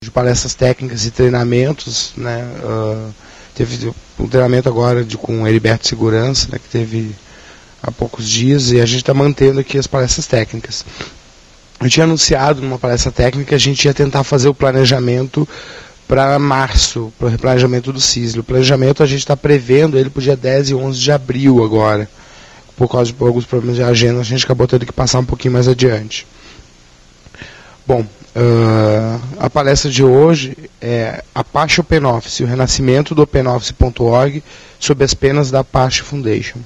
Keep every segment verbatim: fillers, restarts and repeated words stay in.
de palestras técnicas e treinamentos, né? Uh, teve um treinamento agora de, com o Heriberto Segurança, né, que teve há poucos dias, e a gente está mantendo aqui as palestras técnicas. Eu tinha anunciado numa palestra técnica que a gente ia tentar fazer o planejamento para março, para o planejamento do CISL. O planejamento a gente está prevendo ele para o dia dez e onze de abril agora. Por causa de alguns problemas de agenda, a gente acabou tendo que passar um pouquinho mais adiante. Bom, uh, a palestra de hoje é Apache OpenOffice, o renascimento do OpenOffice ponto org sob as penas da Apache Foundation.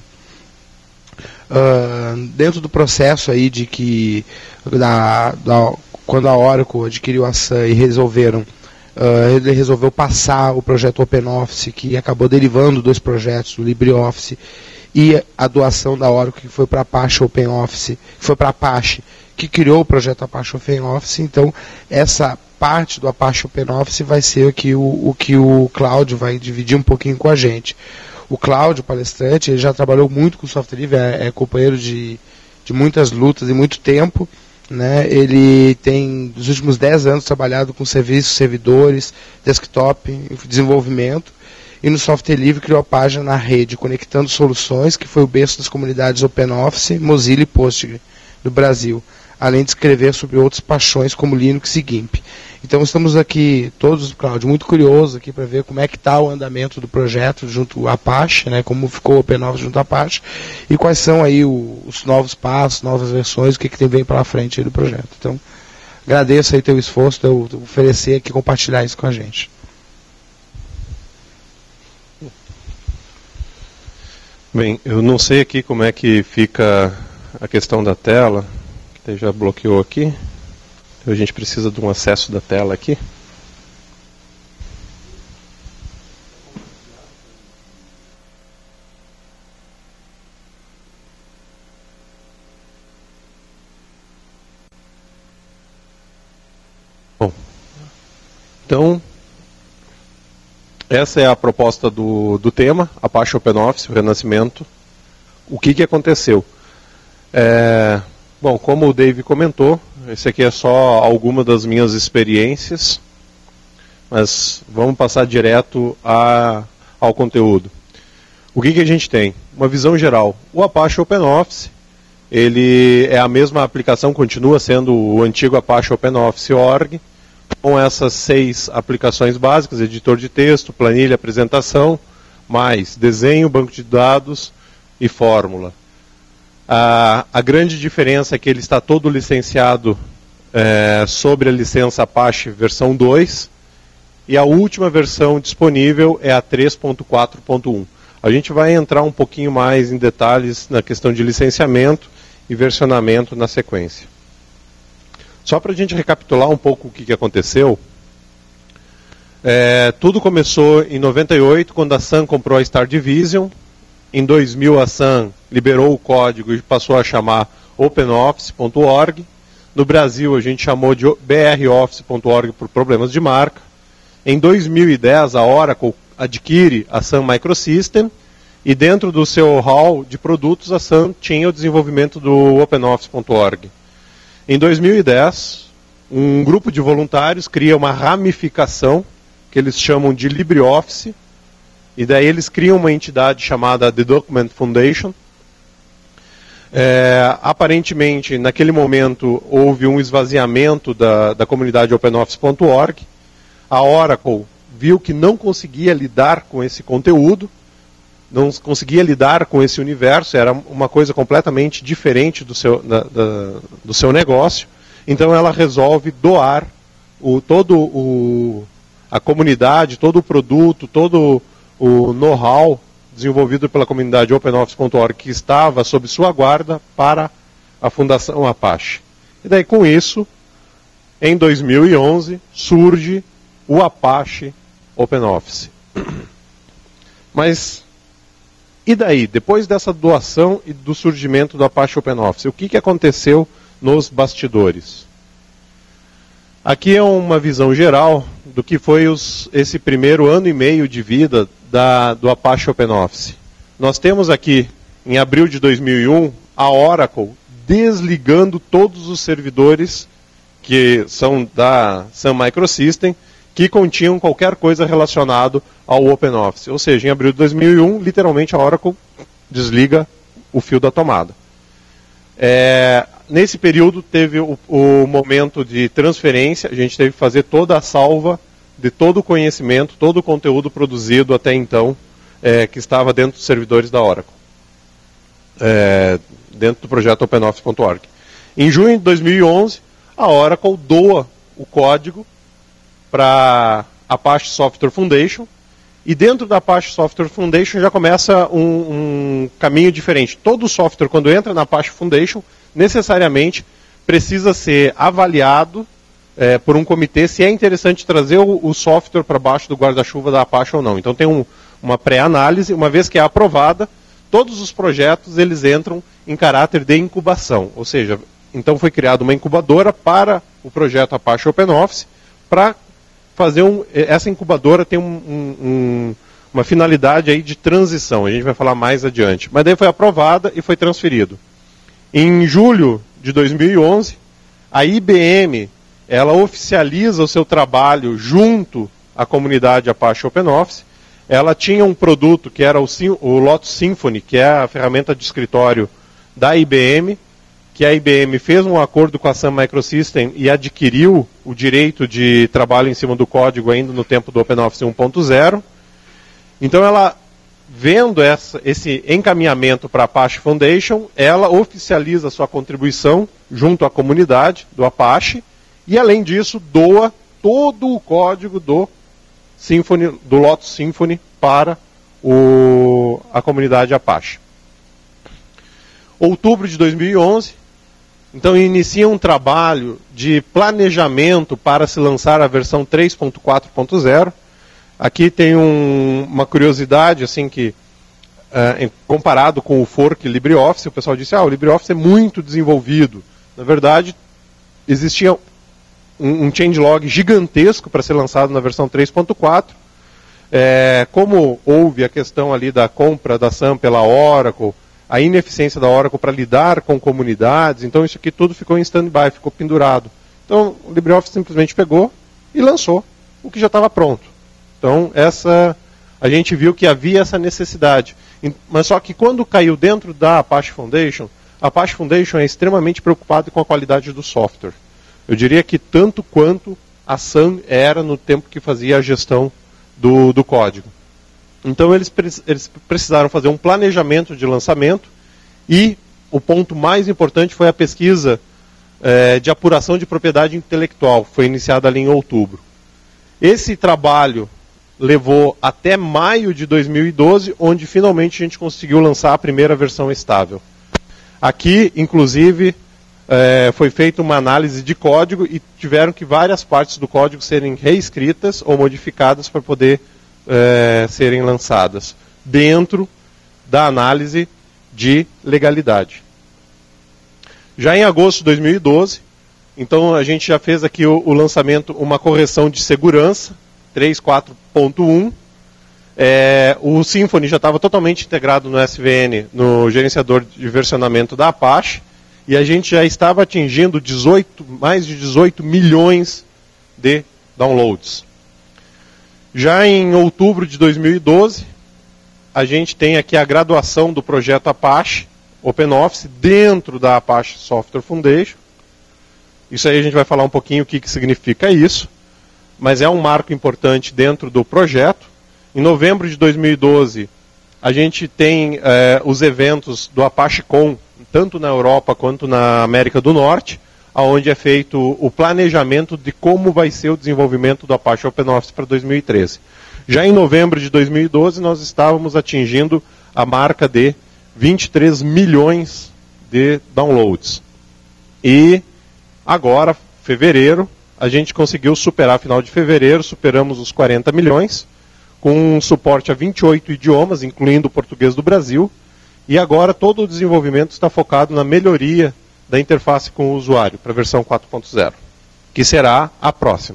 Uh, dentro do processo aí de que da, da, quando a Oracle adquiriu a Sun e resolveram uh, ele resolveu passar o projeto OpenOffice, que acabou derivando dois projetos, o LibreOffice e a doação da Oracle, que foi para a Apache OpenOffice, que foi para a Apache, que criou o projeto Apache OpenOffice. Então essa parte do Apache OpenOffice vai ser o que o, o, que o Cláudio vai dividir um pouquinho com a gente. O Cláudio, palestrante, ele já trabalhou muito com software livre, é, é companheiro de, de muitas lutas e muito tempo, né? Ele tem, nos últimos dez anos, trabalhado com serviços, servidores, desktop, desenvolvimento, e no software livre criou a página na rede, Conectando Soluções, que foi o berço das comunidades OpenOffice, Mozilla e Postgre do Brasil, além de escrever sobre outras paixões como Linux e GIMP. Então estamos aqui, todos, Cláudio, muito curiosos aqui para ver como é que está o andamento do projeto junto à Apache, né, como ficou o OpenOffice junto à Apache, e quais são aí o, os novos passos, novas versões, o que, que tem vem pela frente aí do projeto. Então, agradeço aí teu esforço, teu, teu oferecer aqui, compartilhar isso com a gente. Bem, eu não sei aqui como é que fica a questão da tela, que já bloqueou aqui. A gente precisa de um acesso da tela aqui. Bom, então, essa é a proposta do, do tema, Apache OpenOffice, o renascimento. O que, que aconteceu? É, bom, como o Dave comentou, esse aqui é só alguma das minhas experiências, mas vamos passar direto a, ao conteúdo. O que, que a gente tem? Uma visão geral. O Apache OpenOffice, ele é a mesma aplicação, continua sendo o antigo Apache OpenOffice ponto org, com essas seis aplicações básicas, editor de texto, planilha, apresentação, mais desenho, banco de dados e fórmula. A, a grande diferença é que ele está todo licenciado é, sobre a licença Apache versão dois, e a última versão disponível é a três ponto quatro ponto um. A gente vai entrar um pouquinho mais em detalhes na questão de licenciamento e versionamento na sequência. Só para a gente recapitular um pouco o que, que aconteceu, é, tudo começou em noventa e oito, quando a Sun comprou a Star Division. Em dois mil, a Sun liberou o código e passou a chamar OpenOffice ponto org. No Brasil, a gente chamou de B R Office ponto org por problemas de marca. Em dois mil e dez, a Oracle adquire a Sun Microsystem, e dentro do seu hall de produtos, a Sun tinha o desenvolvimento do OpenOffice ponto org. Em dois mil e dez, um grupo de voluntários cria uma ramificação, que eles chamam de LibreOffice, e daí eles criam uma entidade chamada The Document Foundation. É, aparentemente, naquele momento, houve um esvaziamento da, da comunidade OpenOffice ponto org. A Oracle viu que não conseguia lidar com esse conteúdo, não conseguia lidar com esse universo, era uma coisa completamente diferente do seu, da, da, do seu negócio. Então ela resolve doar o, todo o, a comunidade, todo o produto, todo o know-how desenvolvido pela comunidade OpenOffice ponto org, que estava sob sua guarda, para a Fundação Apache. E daí, com isso, em dois mil e onze, surge o Apache OpenOffice. Mas, e daí? Depois dessa doação e do surgimento do Apache OpenOffice, o que, que aconteceu nos bastidores? Aqui é uma visão geral do que foi os, esse primeiro ano e meio de vida da, do Apache OpenOffice. Nós temos aqui, em abril de dois mil e um, a Oracle desligando todos os servidores que são da Sun Microsystem que continham qualquer coisa relacionada ao OpenOffice. Ou seja, em abril de dois mil e um, literalmente a Oracle desliga o fio da tomada. É, nesse período teve o, o momento de transferência, a gente teve que fazer toda a salva de todo o conhecimento, todo o conteúdo produzido até então, é, que estava dentro dos servidores da Oracle, é, dentro do projeto OpenOffice ponto org. Em junho de dois mil e onze, a Oracle doa o código para a Apache Software Foundation, e dentro da Apache Software Foundation já começa um, um caminho diferente. Todo software, quando entra na Apache Foundation, necessariamente precisa ser avaliado é, por um comitê se é interessante trazer o, o software para baixo do guarda-chuva da Apache ou não. Então tem um, uma pré-análise, uma vez que é aprovada, todos os projetos eles entram em caráter de incubação. Ou seja, então foi criada uma incubadora para o projeto Apache OpenOffice, para fazer um, essa incubadora tem um, um, um, uma finalidade aí de transição, a gente vai falar mais adiante. Mas daí foi aprovada e foi transferido. Em julho de dois mil e onze, a I B M ela oficializa o seu trabalho junto à comunidade Apache OpenOffice. Ela tinha um produto que era o, o Lotus Symphony, que é a ferramenta de escritório da I B M, que a I B M fez um acordo com a Sun Microsystems e adquiriu o direito de trabalho em cima do código ainda no tempo do OpenOffice um ponto zero. Então ela, vendo essa, esse encaminhamento para a Apache Foundation, ela oficializa sua contribuição junto à comunidade do Apache e, além disso, doa todo o código do, Symfony, do Lotus Symphony para o, a comunidade Apache. Outubro de dois mil e onze, então inicia um trabalho de planejamento para se lançar a versão três ponto quatro ponto zero. Aqui tem um, uma curiosidade, assim, que uh, comparado com o fork LibreOffice, o pessoal disse, ah, o LibreOffice é muito desenvolvido. Na verdade, existia um, um changelog gigantesco para ser lançado na versão três ponto quatro. É, como houve a questão ali da compra da Sun pela Oracle, a ineficiência da Oracle para lidar com comunidades, então isso aqui tudo ficou em stand-by, ficou pendurado. Então o LibreOffice simplesmente pegou e lançou o que já estava pronto. Então essa, a gente viu que havia essa necessidade. Mas só que quando caiu dentro da Apache Foundation, a Apache Foundation é extremamente preocupada com a qualidade do software. Eu diria que tanto quanto a Sun era no tempo que fazia a gestão do, do código. Então eles, eles precisaram fazer um planejamento de lançamento e o ponto mais importante foi a pesquisa é, de apuração de propriedade intelectual, foi iniciada ali em outubro. Esse trabalho levou até maio de dois mil e doze, onde finalmente a gente conseguiu lançar a primeira versão estável. Aqui, inclusive, é, foi feita uma análise de código e tiveram que várias partes do código serem reescritas ou modificadas para poder É, serem lançadas dentro da análise de legalidade. Já em agosto de dois mil e doze, então a gente já fez aqui o, o lançamento, uma correção de segurança, três ponto quatro ponto um. É, o Symfony já estava totalmente integrado no S V N, no gerenciador de versionamento da Apache, e a gente já estava atingindo dezoito, mais de dezoito milhões de downloads. Já em outubro de dois mil e doze, a gente tem aqui a graduação do projeto Apache OpenOffice dentro da Apache Software Foundation. Isso aí a gente vai falar um pouquinho o que, que significa isso, mas é um marco importante dentro do projeto. Em novembro de dois mil e doze, a gente tem eh, os eventos do ApacheCon, tanto na Europa quanto na América do Norte, onde é feito o planejamento de como vai ser o desenvolvimento do Apache OpenOffice para dois mil e treze. Já em novembro de dois mil e doze, nós estávamos atingindo a marca de vinte e três milhões de downloads. E agora, fevereiro, a gente conseguiu superar, final de fevereiro, superamos os quarenta milhões, com suporte a vinte e oito idiomas, incluindo o português do Brasil, e agora todo o desenvolvimento está focado na melhoria da interface com o usuário, para a versão quatro ponto zero, que será a próxima.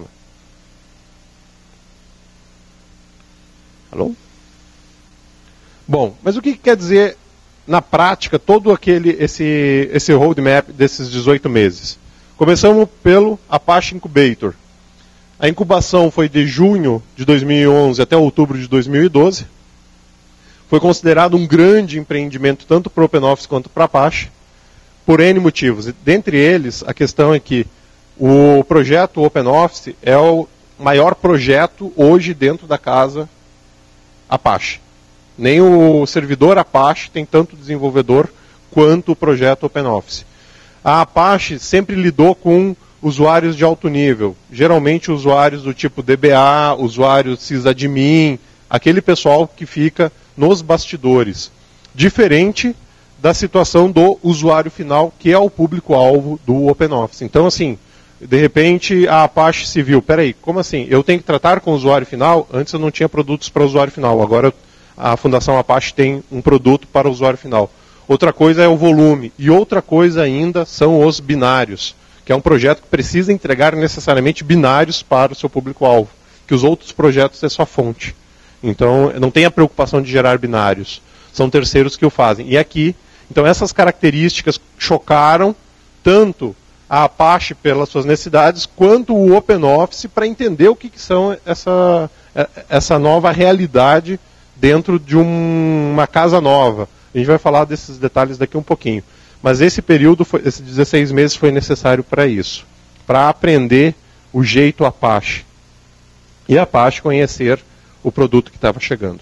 Alô? Bom, mas o que quer dizer, na prática, todo aquele, esse, esse roadmap desses dezoito meses? Começamos pelo Apache Incubator. A incubação foi de junho de dois mil e onze até outubro de dois mil e doze. Foi considerado um grande empreendimento tanto para o OpenOffice quanto para a Apache, por N motivos. Dentre eles, a questão é que o projeto OpenOffice é o maior projeto hoje dentro da casa Apache. Nem o servidor Apache tem tanto desenvolvedor quanto o projeto OpenOffice. A Apache sempre lidou com usuários de alto nível, geralmente usuários do tipo D B A, usuários sysadmin, aquele pessoal que fica nos bastidores. Diferente da situação do usuário final, que é o público-alvo do OpenOffice. Então, assim, de repente a Apache se viu, peraí, como assim? Eu tenho que tratar com o usuário final? Antes eu não tinha produtos para o usuário final, agora a Fundação Apache tem um produto para o usuário final. Outra coisa é o volume, e outra coisa ainda são os binários, que é um projeto que precisa entregar necessariamente binários para o seu público-alvo, que os outros projetos é só fonte. Então, não tem a preocupação de gerar binários, são terceiros que o fazem. E aqui, então essas características chocaram tanto a Apache pelas suas necessidades, quanto o OpenOffice para entender o que, que são essa, essa nova realidade dentro de um, uma casa nova. A gente vai falar desses detalhes daqui um pouquinho. Mas esse período, foi, esses dezesseis meses, foi necessário para isso. Para aprender o jeito Apache. E a Apache conhecer o produto que estava chegando.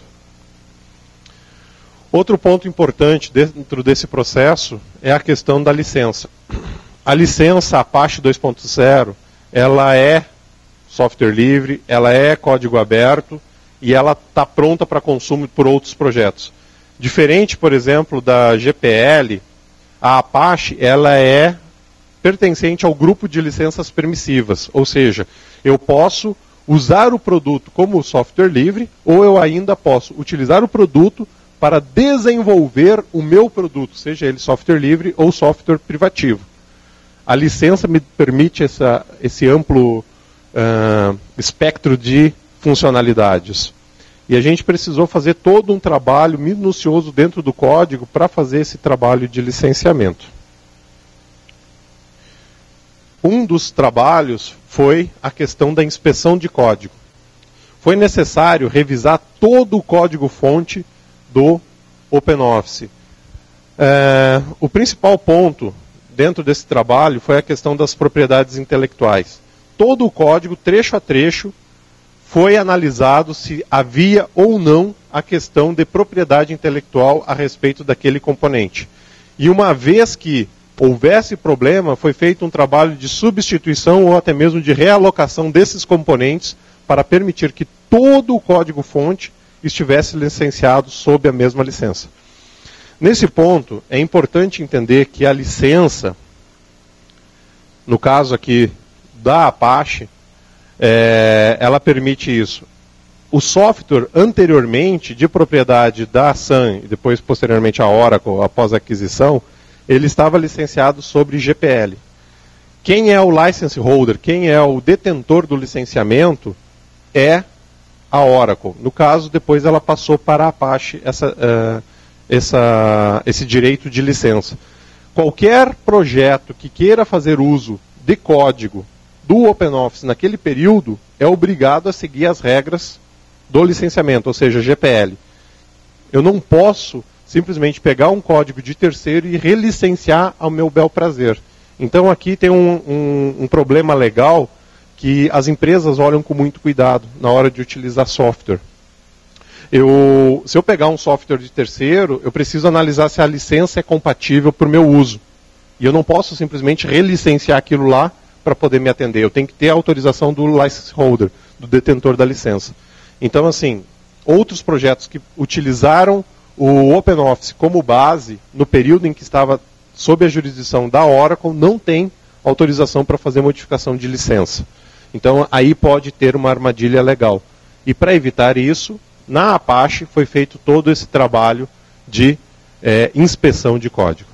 Outro ponto importante dentro desse processo é a questão da licença. A licença Apache dois ponto zero, ela é software livre, ela é código aberto e ela está pronta para consumo por outros projetos. Diferente, por exemplo, da G P L, a Apache ela é pertencente ao grupo de licenças permissivas, ou seja, eu posso usar o produto como software livre ou eu ainda posso utilizar o produto para desenvolver o meu produto, seja ele software livre ou software privativo. A licença me permite essa, esse amplo uh, espectro de funcionalidades. E a gente precisou fazer todo um trabalho minucioso dentro do código para fazer esse trabalho de licenciamento. Um dos trabalhos foi a questão da inspeção de código. Foi necessário revisar todo o código-fonte do OpenOffice. É, o principal ponto dentro desse trabalho foi a questão das propriedades intelectuais. Todo o código, trecho a trecho, foi analisado se havia ou não a questão de propriedade intelectual a respeito daquele componente. E uma vez que houvesse problema, foi feito um trabalho de substituição ou até mesmo de realocação desses componentes para permitir que todo o código-fonte estivesse licenciado sob a mesma licença. Nesse ponto, é importante entender que a licença, no caso aqui da Apache, é, ela permite isso. O software anteriormente de propriedade da Sun e depois posteriormente a Oracle, após a aquisição, ele estava licenciado sobre G P L. Quem é o license holder, quem é o detentor do licenciamento é a Oracle. No caso, depois ela passou para a Apache essa, uh, essa, esse direito de licença. Qualquer projeto que queira fazer uso de código do OpenOffice naquele período é obrigado a seguir as regras do licenciamento, ou seja, G P L. Eu não posso simplesmente pegar um código de terceiro e relicenciar ao meu bel prazer. Então aqui tem um, um, um problema legal que as empresas olham com muito cuidado na hora de utilizar software. Eu, se eu pegar um software de terceiro, eu preciso analisar se a licença é compatível para o meu uso. E eu não posso simplesmente relicenciar aquilo lá para poder me atender. Eu tenho que ter a autorização do license holder, do detentor da licença. Então, assim, outros projetos que utilizaram o OpenOffice como base, no período em que estava sob a jurisdição da Oracle, não tem autorização para fazer modificação de licença. Então, aí pode ter uma armadilha legal. E para evitar isso, na Apache foi feito todo esse trabalho de é, inspeção de código.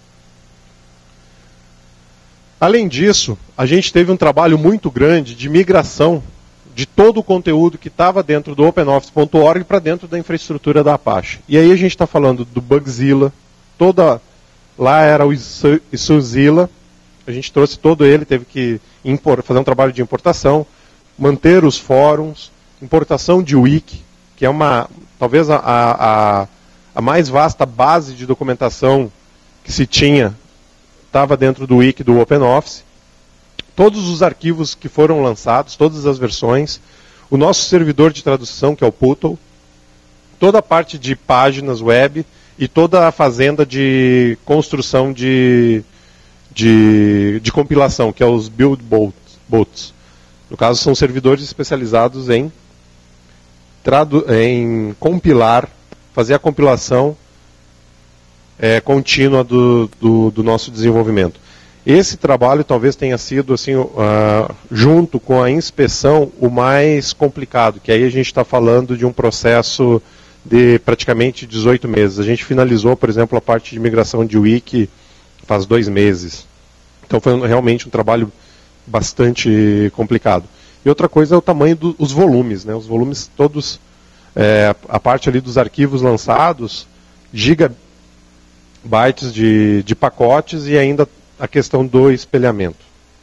Além disso, a gente teve um trabalho muito grande de migração de todo o conteúdo que estava dentro do OpenOffice ponto org para dentro da infraestrutura da Apache. E aí a gente está falando do Bugzilla, toda, lá era o Isuzilla, a gente trouxe todo ele, teve que impor, fazer um trabalho de importação, manter os fóruns, importação de wiki, que é uma, talvez a, a, a mais vasta base de documentação que se tinha, estava dentro do wiki do OpenOffice. Todos os arquivos que foram lançados, todas as versões, o nosso servidor de tradução, que é o Puttle, toda a parte de páginas web e toda a fazenda de construção de, de, de compilação, que é os build bots. No caso, são servidores especializados em, tradu em compilar, fazer a compilação é, contínua do, do, do nosso desenvolvimento. Esse trabalho talvez tenha sido, assim, uh, junto com a inspeção, o mais complicado, que aí a gente está falando de um processo de praticamente dezoito meses. A gente finalizou, por exemplo, a parte de migração de wiki faz dois meses. Então foi realmente um trabalho bastante complicado. E outra coisa é o tamanho dos do, volumes, né? Os volumes todos, é, a parte ali dos arquivos lançados, gigabytes de, de pacotes e ainda a questão do espelhamento.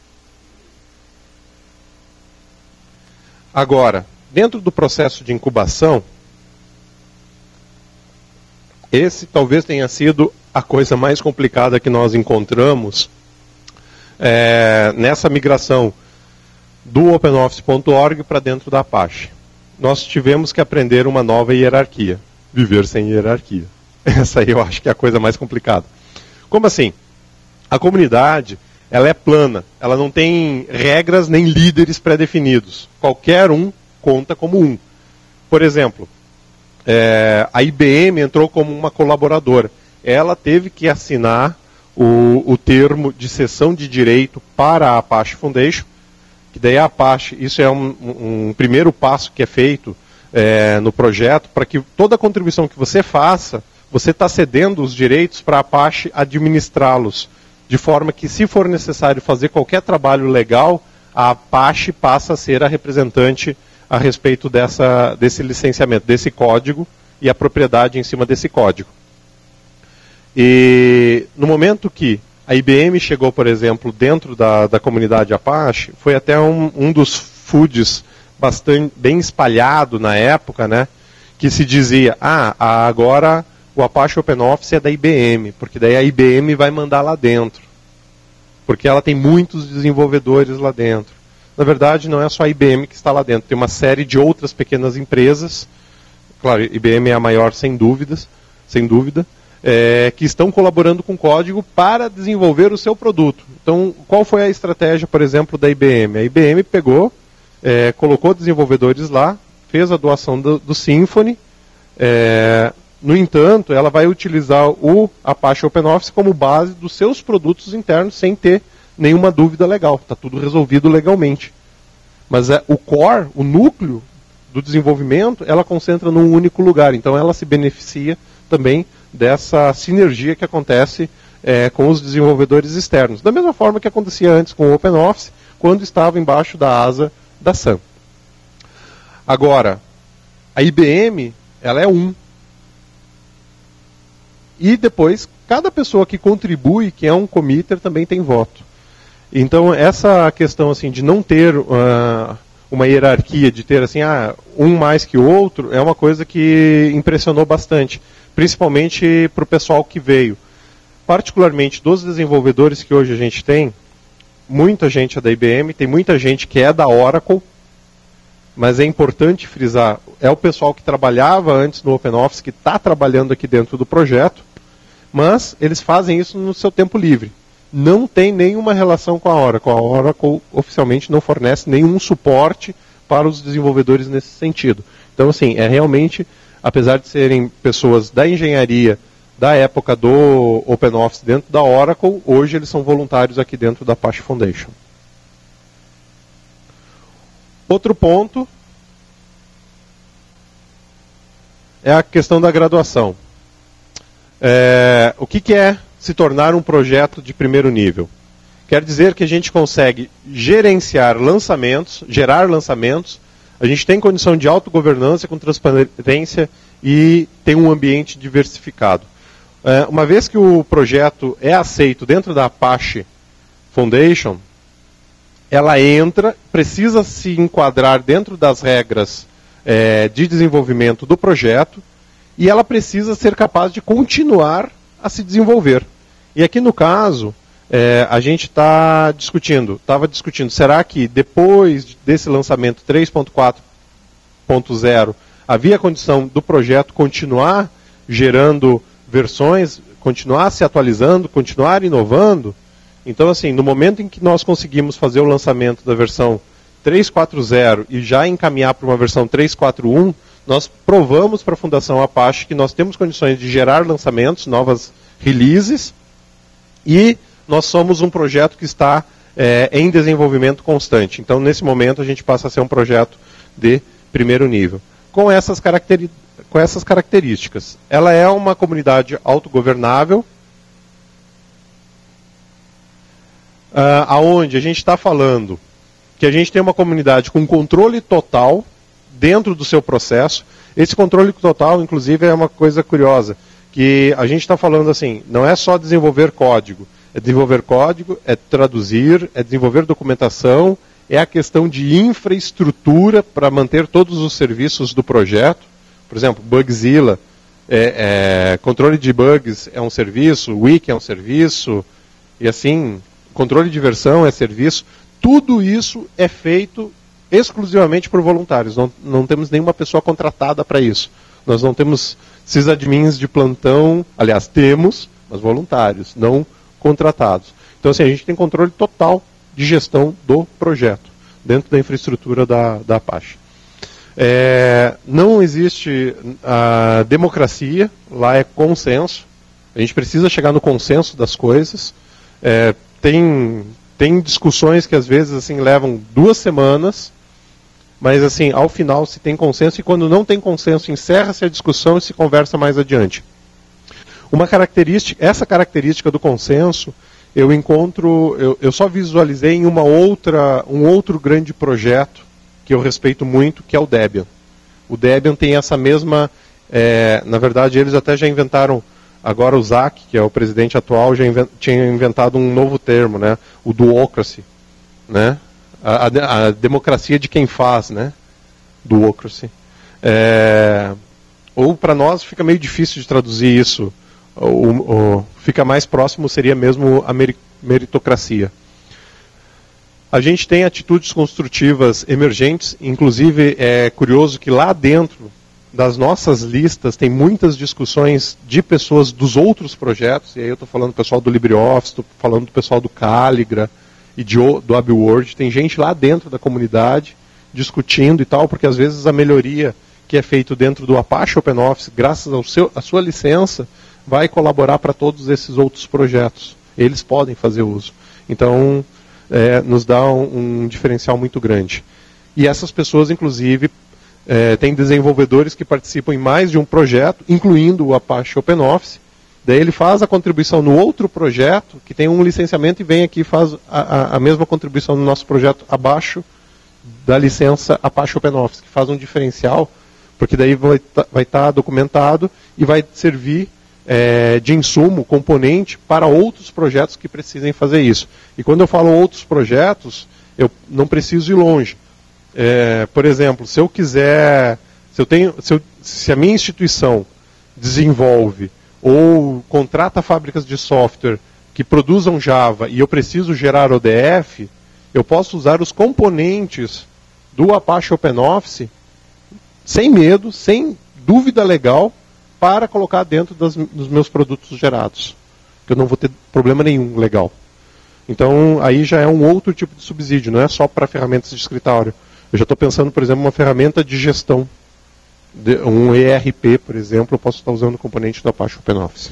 Agora, dentro do processo de incubação, esse talvez tenha sido a coisa mais complicada que nós encontramos é, nessa migração do OpenOffice ponto org para dentro da Apache. Nós tivemos que aprender uma nova hierarquia. Viver sem hierarquia. Essa aí eu acho que é a coisa mais complicada. Como assim? A comunidade, ela é plana, ela não tem regras nem líderes pré-definidos. Qualquer um conta como um. Por exemplo, é, a I B M entrou como uma colaboradora. Ela teve que assinar o, o termo de cessão de direito para a Apache Foundation, que daí a Apache, isso é um, um primeiro passo que é feito é, no projeto, para que toda contribuição que você faça, você está cedendo os direitos para a Apache administrá-los. De forma que, se for necessário fazer qualquer trabalho legal, a Apache passa a ser a representante a respeito dessa, desse licenciamento, desse código e a propriedade em cima desse código. E no momento que a I B M chegou, por exemplo, dentro da, da comunidade Apache, foi até um, um dos foods bastante bem espalhado na época, né, que se dizia, ah, agora o Apache OpenOffice é da I B M, porque daí a I B M vai mandar lá dentro. Porque ela tem muitos desenvolvedores lá dentro. Na verdade, não é só a I B M que está lá dentro. Tem uma série de outras pequenas empresas, claro, a I B M é a maior sem dúvidas, sem dúvida, é, que estão colaborando com código para desenvolver o seu produto. Então, qual foi a estratégia, por exemplo, da I B M? A I B M pegou, é, colocou desenvolvedores lá, fez a doação do, do Symfony, é, no entanto, ela vai utilizar o Apache OpenOffice como base dos seus produtos internos sem ter nenhuma dúvida legal. Está tudo resolvido legalmente. Mas é, o core, o núcleo do desenvolvimento, ela concentra num único lugar. Então ela se beneficia também dessa sinergia que acontece é, com os desenvolvedores externos. Da mesma forma que acontecia antes com o OpenOffice, quando estava embaixo da asa da Sun. Agora, a I B M, ela é um. E depois, cada pessoa que contribui, que é um committer, também tem voto. Então, essa questão assim, de não ter uh, uma hierarquia, de ter assim, ah, um mais que o outro, é uma coisa que impressionou bastante. Principalmente para o pessoal que veio. Particularmente dos desenvolvedores que hoje a gente tem, muita gente é da I B M, tem muita gente que é da Oracle, mas é importante frisar, é o pessoal que trabalhava antes no OpenOffice, que está trabalhando aqui dentro do projeto, mas eles fazem isso no seu tempo livre. Não tem nenhuma relação com a Oracle. A Oracle oficialmente não fornece nenhum suporte para os desenvolvedores nesse sentido. Então, assim, é realmente, apesar de serem pessoas da engenharia da época do OpenOffice dentro da Oracle, hoje eles são voluntários aqui dentro da Apache Foundation. Outro ponto é a questão da graduação. É, o que, que é se tornar um projeto de primeiro nível? Quer dizer que a gente consegue gerenciar lançamentos, gerar lançamentos, a gente tem condição de autogovernança com transparência e tem um ambiente diversificado. É, uma vez que o projeto é aceito dentro da Apache Foundation, ela entra, precisa se enquadrar dentro das regras é, de desenvolvimento do projeto, e ela precisa ser capaz de continuar a se desenvolver. E aqui no caso, é, a gente está discutindo, estava discutindo, será que depois desse lançamento três ponto quatro ponto zero, havia condição do projeto continuar gerando versões, continuar se atualizando, continuar inovando? Então, assim, no momento em que nós conseguimos fazer o lançamento da versão três ponto quatro ponto zero e já encaminhar para uma versão três ponto quatro ponto um, nós provamos para a Fundação Apache que nós temos condições de gerar lançamentos, novas releases, e nós somos um projeto que está é, em desenvolvimento constante. Então, nesse momento, a gente passa a ser um projeto de primeiro nível. Com essas, caracteri com essas características. Ela é uma comunidade autogovernável, uh, aonde a gente está falando que a gente tem uma comunidade com controle total dentro do seu processo. Esse controle total, inclusive, é uma coisa curiosa, que a gente está falando assim, não é só desenvolver código, é desenvolver código, é traduzir, é desenvolver documentação, é a questão de infraestrutura para manter todos os serviços do projeto. Por exemplo, Bugzilla, é, é, controle de bugs é um serviço, Wiki é um serviço, e assim, controle de versão é serviço. Tudo isso é feito exclusivamente por voluntários. Não, não temos nenhuma pessoa contratada para isso. Nós não temos sysadmins de plantão, aliás, temos, mas voluntários, não contratados. Então, assim, a gente tem controle total de gestão do projeto, dentro da infraestrutura da, da Apache. É, não existe a democracia, lá é consenso. A gente precisa chegar no consenso das coisas. É, tem, tem discussões que às vezes assim, levam duas semanas, mas assim, ao final se tem consenso, e quando não tem consenso, encerra-se a discussão e se conversa mais adiante. Uma característica, essa característica do consenso, eu encontro, eu, eu só visualizei em uma outra, um outro grande projeto que eu respeito muito, que é o Debian. O Debian tem essa mesma, é, na verdade eles até já inventaram, agora o Zach, que é o presidente atual, já invent, tinha inventado um novo termo, né, o duocracy, né, a, a, a democracia de quem faz, né, duocracy. É, ou para nós fica meio difícil de traduzir isso, o, o, fica mais próximo, seria mesmo a meritocracia. A gente tem atitudes construtivas emergentes, inclusive é curioso que lá dentro das nossas listas tem muitas discussões de pessoas dos outros projetos, e aí eu estou falando do pessoal do LibreOffice, estou falando do pessoal do Calligra e de, do AbiWord, tem gente lá dentro da comunidade discutindo e tal, porque às vezes a melhoria que é feita dentro do Apache OpenOffice, graças ao seu, à sua licença, vai colaborar para todos esses outros projetos. Eles podem fazer uso. Então, É, nos dá um, um diferencial muito grande. E essas pessoas, inclusive, é, têm desenvolvedores que participam em mais de um projeto, incluindo o Apache OpenOffice. Daí ele faz a contribuição no outro projeto, que tem um licenciamento, e vem aqui e faz a, a, a mesma contribuição no nosso projeto abaixo da licença Apache OpenOffice, que faz um diferencial, porque daí vai estar vai tá documentado e vai servir É, de insumo, componente, para outros projetos que precisem fazer isso. E quando eu falo outros projetos, eu não preciso ir longe. É, por exemplo, se eu quiser, se, eu tenho, se, eu, se a minha instituição desenvolve ou contrata fábricas de software que produzam Java e eu preciso gerar O D F, eu posso usar os componentes do Apache OpenOffice sem medo, sem dúvida legal, para colocar dentro das, dos meus produtos gerados. Que eu não vou ter problema nenhum legal. Então, aí já é um outro tipo de subsídio, não é só para ferramentas de escritório. Eu já estou pensando, por exemplo, uma ferramenta de gestão. De, um E R P, por exemplo, eu posso estar usando o componente do Apache OpenOffice.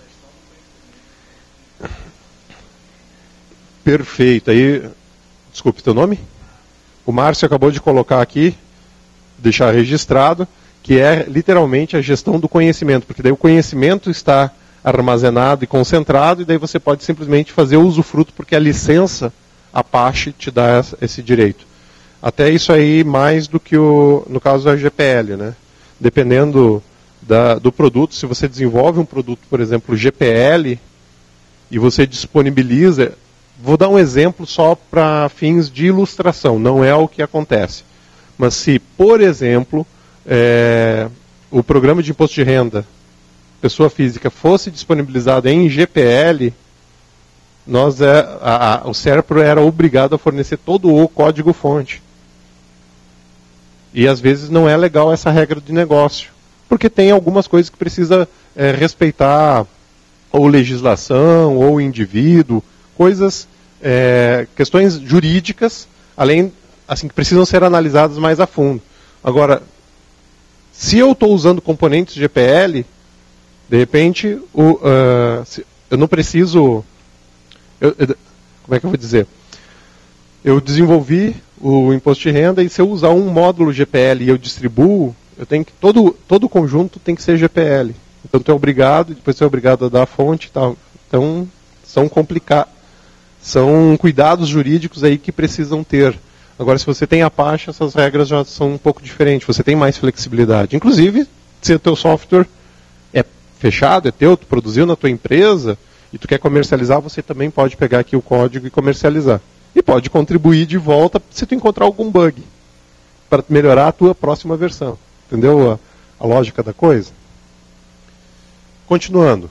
Perfeito. Aí, desculpe, teu nome? O Márcio acabou de colocar aqui, deixar registrado, que é literalmente a gestão do conhecimento, porque daí o conhecimento está armazenado e concentrado, e daí você pode simplesmente fazer o usufruto, porque a licença Apache te dá esse direito. Até isso aí mais do que o, no caso da G P L, né? Dependendo da, do produto, se você desenvolve um produto, por exemplo, G P L, e você disponibiliza vou dar um exemplo só para fins de ilustração, não é o que acontece. Mas se, por exemplo, é, o programa de imposto de renda, pessoa física, fosse disponibilizado em G P L, nós é, a, a, o SERPRO era obrigado a fornecer todo o código-fonte. E às vezes não é legal essa regra de negócio, porque tem algumas coisas que precisa é, respeitar ou legislação, ou indivíduo, coisas, é, questões jurídicas, além, assim, que precisam ser analisadas mais a fundo. Agora, se eu estou usando componentes G P L, de repente, o, uh, se, eu não preciso... Eu, eu, como é que eu vou dizer? Eu desenvolvi o imposto de renda e se eu usar um módulo G P L e eu distribuo, eu tenho que, todo, todo o conjunto tem que ser G P L. Então tu é obrigado, depois tu é obrigado a dar a fonte e tal. Então, são complicados. São cuidados jurídicos aí que precisam ter. Agora, se você tem Apache, essas regras já são um pouco diferentes. Você tem mais flexibilidade. Inclusive, se o teu software é fechado, é teu, tu produziu na tua empresa, e tu quer comercializar, você também pode pegar aqui o código e comercializar. E pode contribuir de volta se tu encontrar algum bug, para melhorar a tua próxima versão. Entendeu a, a lógica da coisa? Continuando.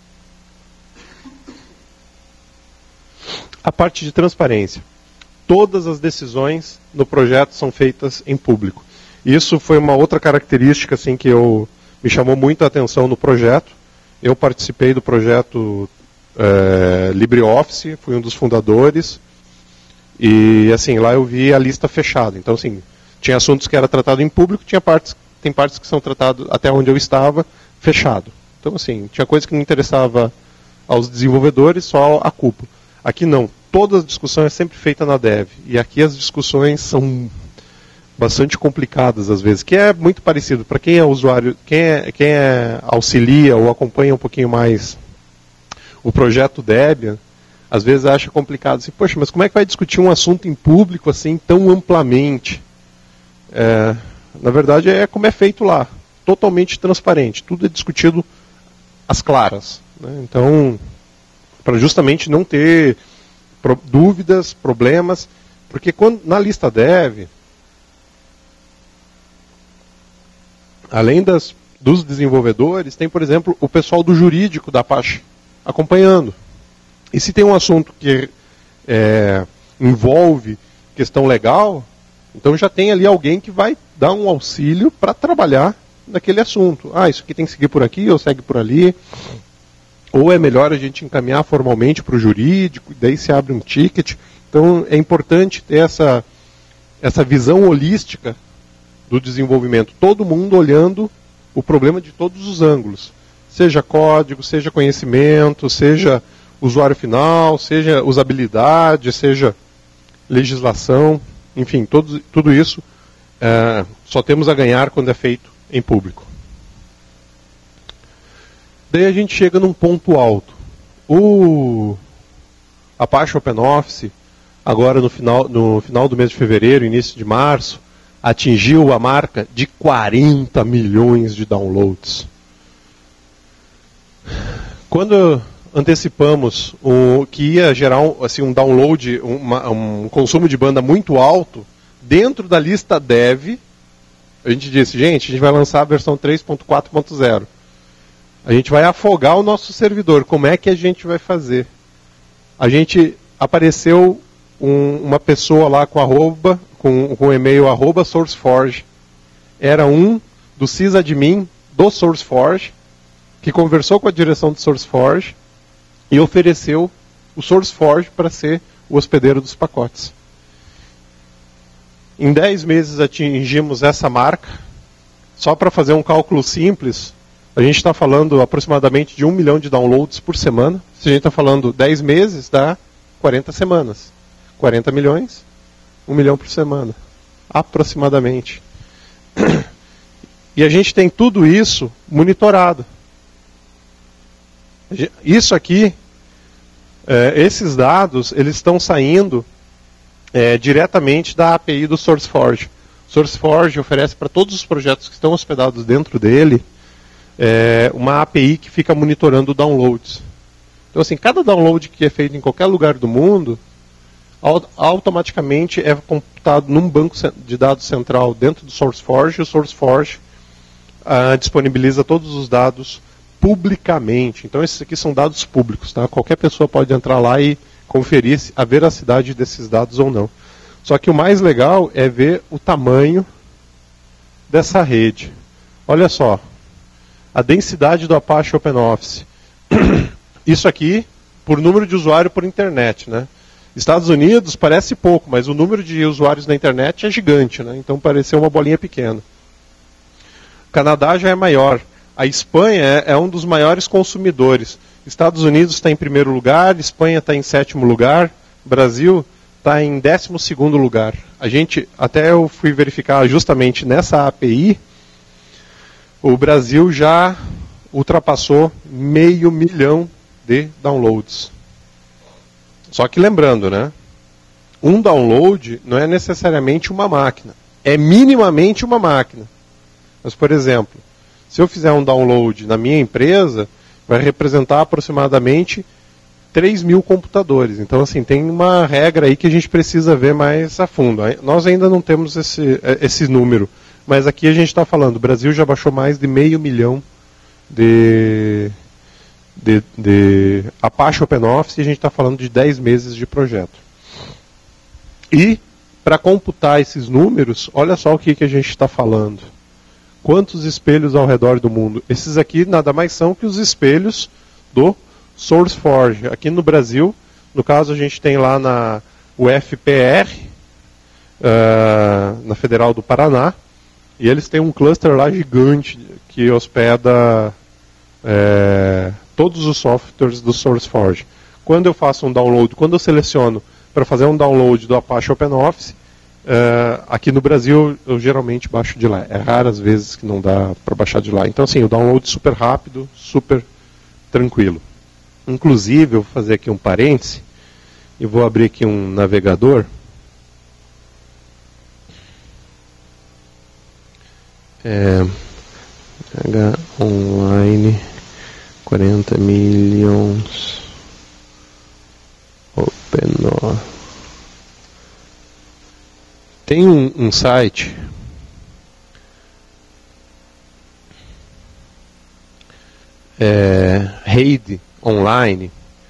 A parte de transparência. Todas as decisões no projeto são feitas em público. Isso foi uma outra característica assim, que eu, me chamou muito a atenção no projeto. Eu participei do projeto é, LibreOffice, fui um dos fundadores. E assim, lá eu vi a lista fechada. Então, assim, tinha assuntos que era tratado em público, tinha partes, tem partes que são tratadas, até onde eu estava, fechado. Então, assim, tinha coisa que não interessava aos desenvolvedores, só a cúpula. Aqui não. Toda a discussão é sempre feita na dev. E aqui as discussões são bastante complicadas, às vezes, que é muito parecido. Para quem é usuário, quem, é, quem é auxilia ou acompanha um pouquinho mais o projeto Debian, às vezes acha complicado. Assim, poxa, mas como é que vai discutir um assunto em público assim tão amplamente? É, na verdade, é como é feito lá. Totalmente transparente. Tudo é discutido às claras. Né? Então, para justamente não ter pro, dúvidas, problemas, porque quando, na lista dev, além das, dos desenvolvedores, tem, por exemplo, o pessoal do jurídico da Apache acompanhando. E se tem um assunto que é, envolve questão legal, então já tem ali alguém que vai dar um auxílio para trabalhar naquele assunto. Ah, isso aqui tem que seguir por aqui, ou segue por ali. Ou é melhor a gente encaminhar formalmente para o jurídico, daí se abre um ticket. Então é importante ter essa, essa visão holística do desenvolvimento. Todo mundo olhando o problema de todos os ângulos. Seja código, seja conhecimento, seja usuário final, seja usabilidade, seja legislação. Enfim, todo, tudo isso é, só temos a ganhar quando é feito em público. Daí a gente chega num ponto alto. O Apache OpenOffice, agora no final, no final do mês de fevereiro, início de março, atingiu a marca de quarenta milhões de downloads. Quando antecipamos o que ia gerar um, assim, um download, uma, um consumo de banda muito alto, dentro da lista dev, a gente disse, gente, a gente vai lançar a versão três ponto quatro ponto zero. A gente vai afogar o nosso servidor. Como é que a gente vai fazer? A gente apareceu um, uma pessoa lá com arroba, com, com e-mail arroba SourceForge. Era um do sysadmin do SourceForge, que conversou com a direção do SourceForge e ofereceu o SourceForge para ser o hospedeiro dos pacotes. Em dez meses atingimos essa marca. Só para fazer um cálculo simples, a gente está falando aproximadamente de um milhão de downloads por semana. Se a gente está falando dez meses, dá quarenta semanas. quarenta milhões, um milhão por semana. Aproximadamente. E a gente tem tudo isso monitorado. Isso aqui, é, esses dados, eles estão saindo é, diretamente da A P I do SourceForge. SourceForge oferece para todos os projetos que estão hospedados dentro dele é, uma A P I que fica monitorando downloads. Então, assim, cada download que é feito em qualquer lugar do mundo, automaticamente é computado num banco de dados central dentro do SourceForge, e o SourceForge uh, disponibiliza todos os dados publicamente. Então, esses aqui são dados públicos, tá? Qualquer pessoa pode entrar lá e conferir a veracidade desses dados ou não. Só que o mais legal é ver o tamanho dessa rede. Olha só, a densidade do Apache OpenOffice. Isso aqui por número de usuário por internet, né? Estados Unidos parece pouco, mas o número de usuários na internet é gigante, né? Então pareceu uma bolinha pequena. O Canadá já é maior. A Espanha é, é um dos maiores consumidores. Estados Unidos está em primeiro lugar, Espanha está em sétimo lugar, Brasil está em décimo segundo lugar. A gente, até eu fui verificar justamente nessa A P I, o Brasil já ultrapassou meio milhão de downloads. Só que lembrando, né? Um download não é necessariamente uma máquina. É minimamente uma máquina. Mas, por exemplo, se eu fizer um download na minha empresa, vai representar aproximadamente três mil computadores. Então, assim, tem uma regra aí que a gente precisa ver mais a fundo. Nós ainda não temos esse, esse número. Mas aqui a gente está falando, o Brasil já baixou mais de meio milhão de... De, de Apache OpenOffice, e a gente está falando de dez meses de projeto. E, para computar esses números, olha só o que, que a gente está falando. Quantos espelhos ao redor do mundo? Esses aqui nada mais são que os espelhos do SourceForge. Aqui no Brasil, no caso a gente tem lá na U F P R, uh, na Federal do Paraná, e eles têm um cluster lá gigante que hospeda... É, todos os softwares do SourceForge. Quando eu faço um download, quando eu seleciono para fazer um download do Apache OpenOffice, uh, aqui no Brasil eu geralmente baixo de lá. É raras vezes que não dá para baixar de lá. Então, assim, o download super rápido, super tranquilo. Inclusive, eu vou fazer aqui um parêntese e vou abrir aqui um navegador. É, H online quarenta milhões OpenOffice. Tem um, um site é, RAID Online.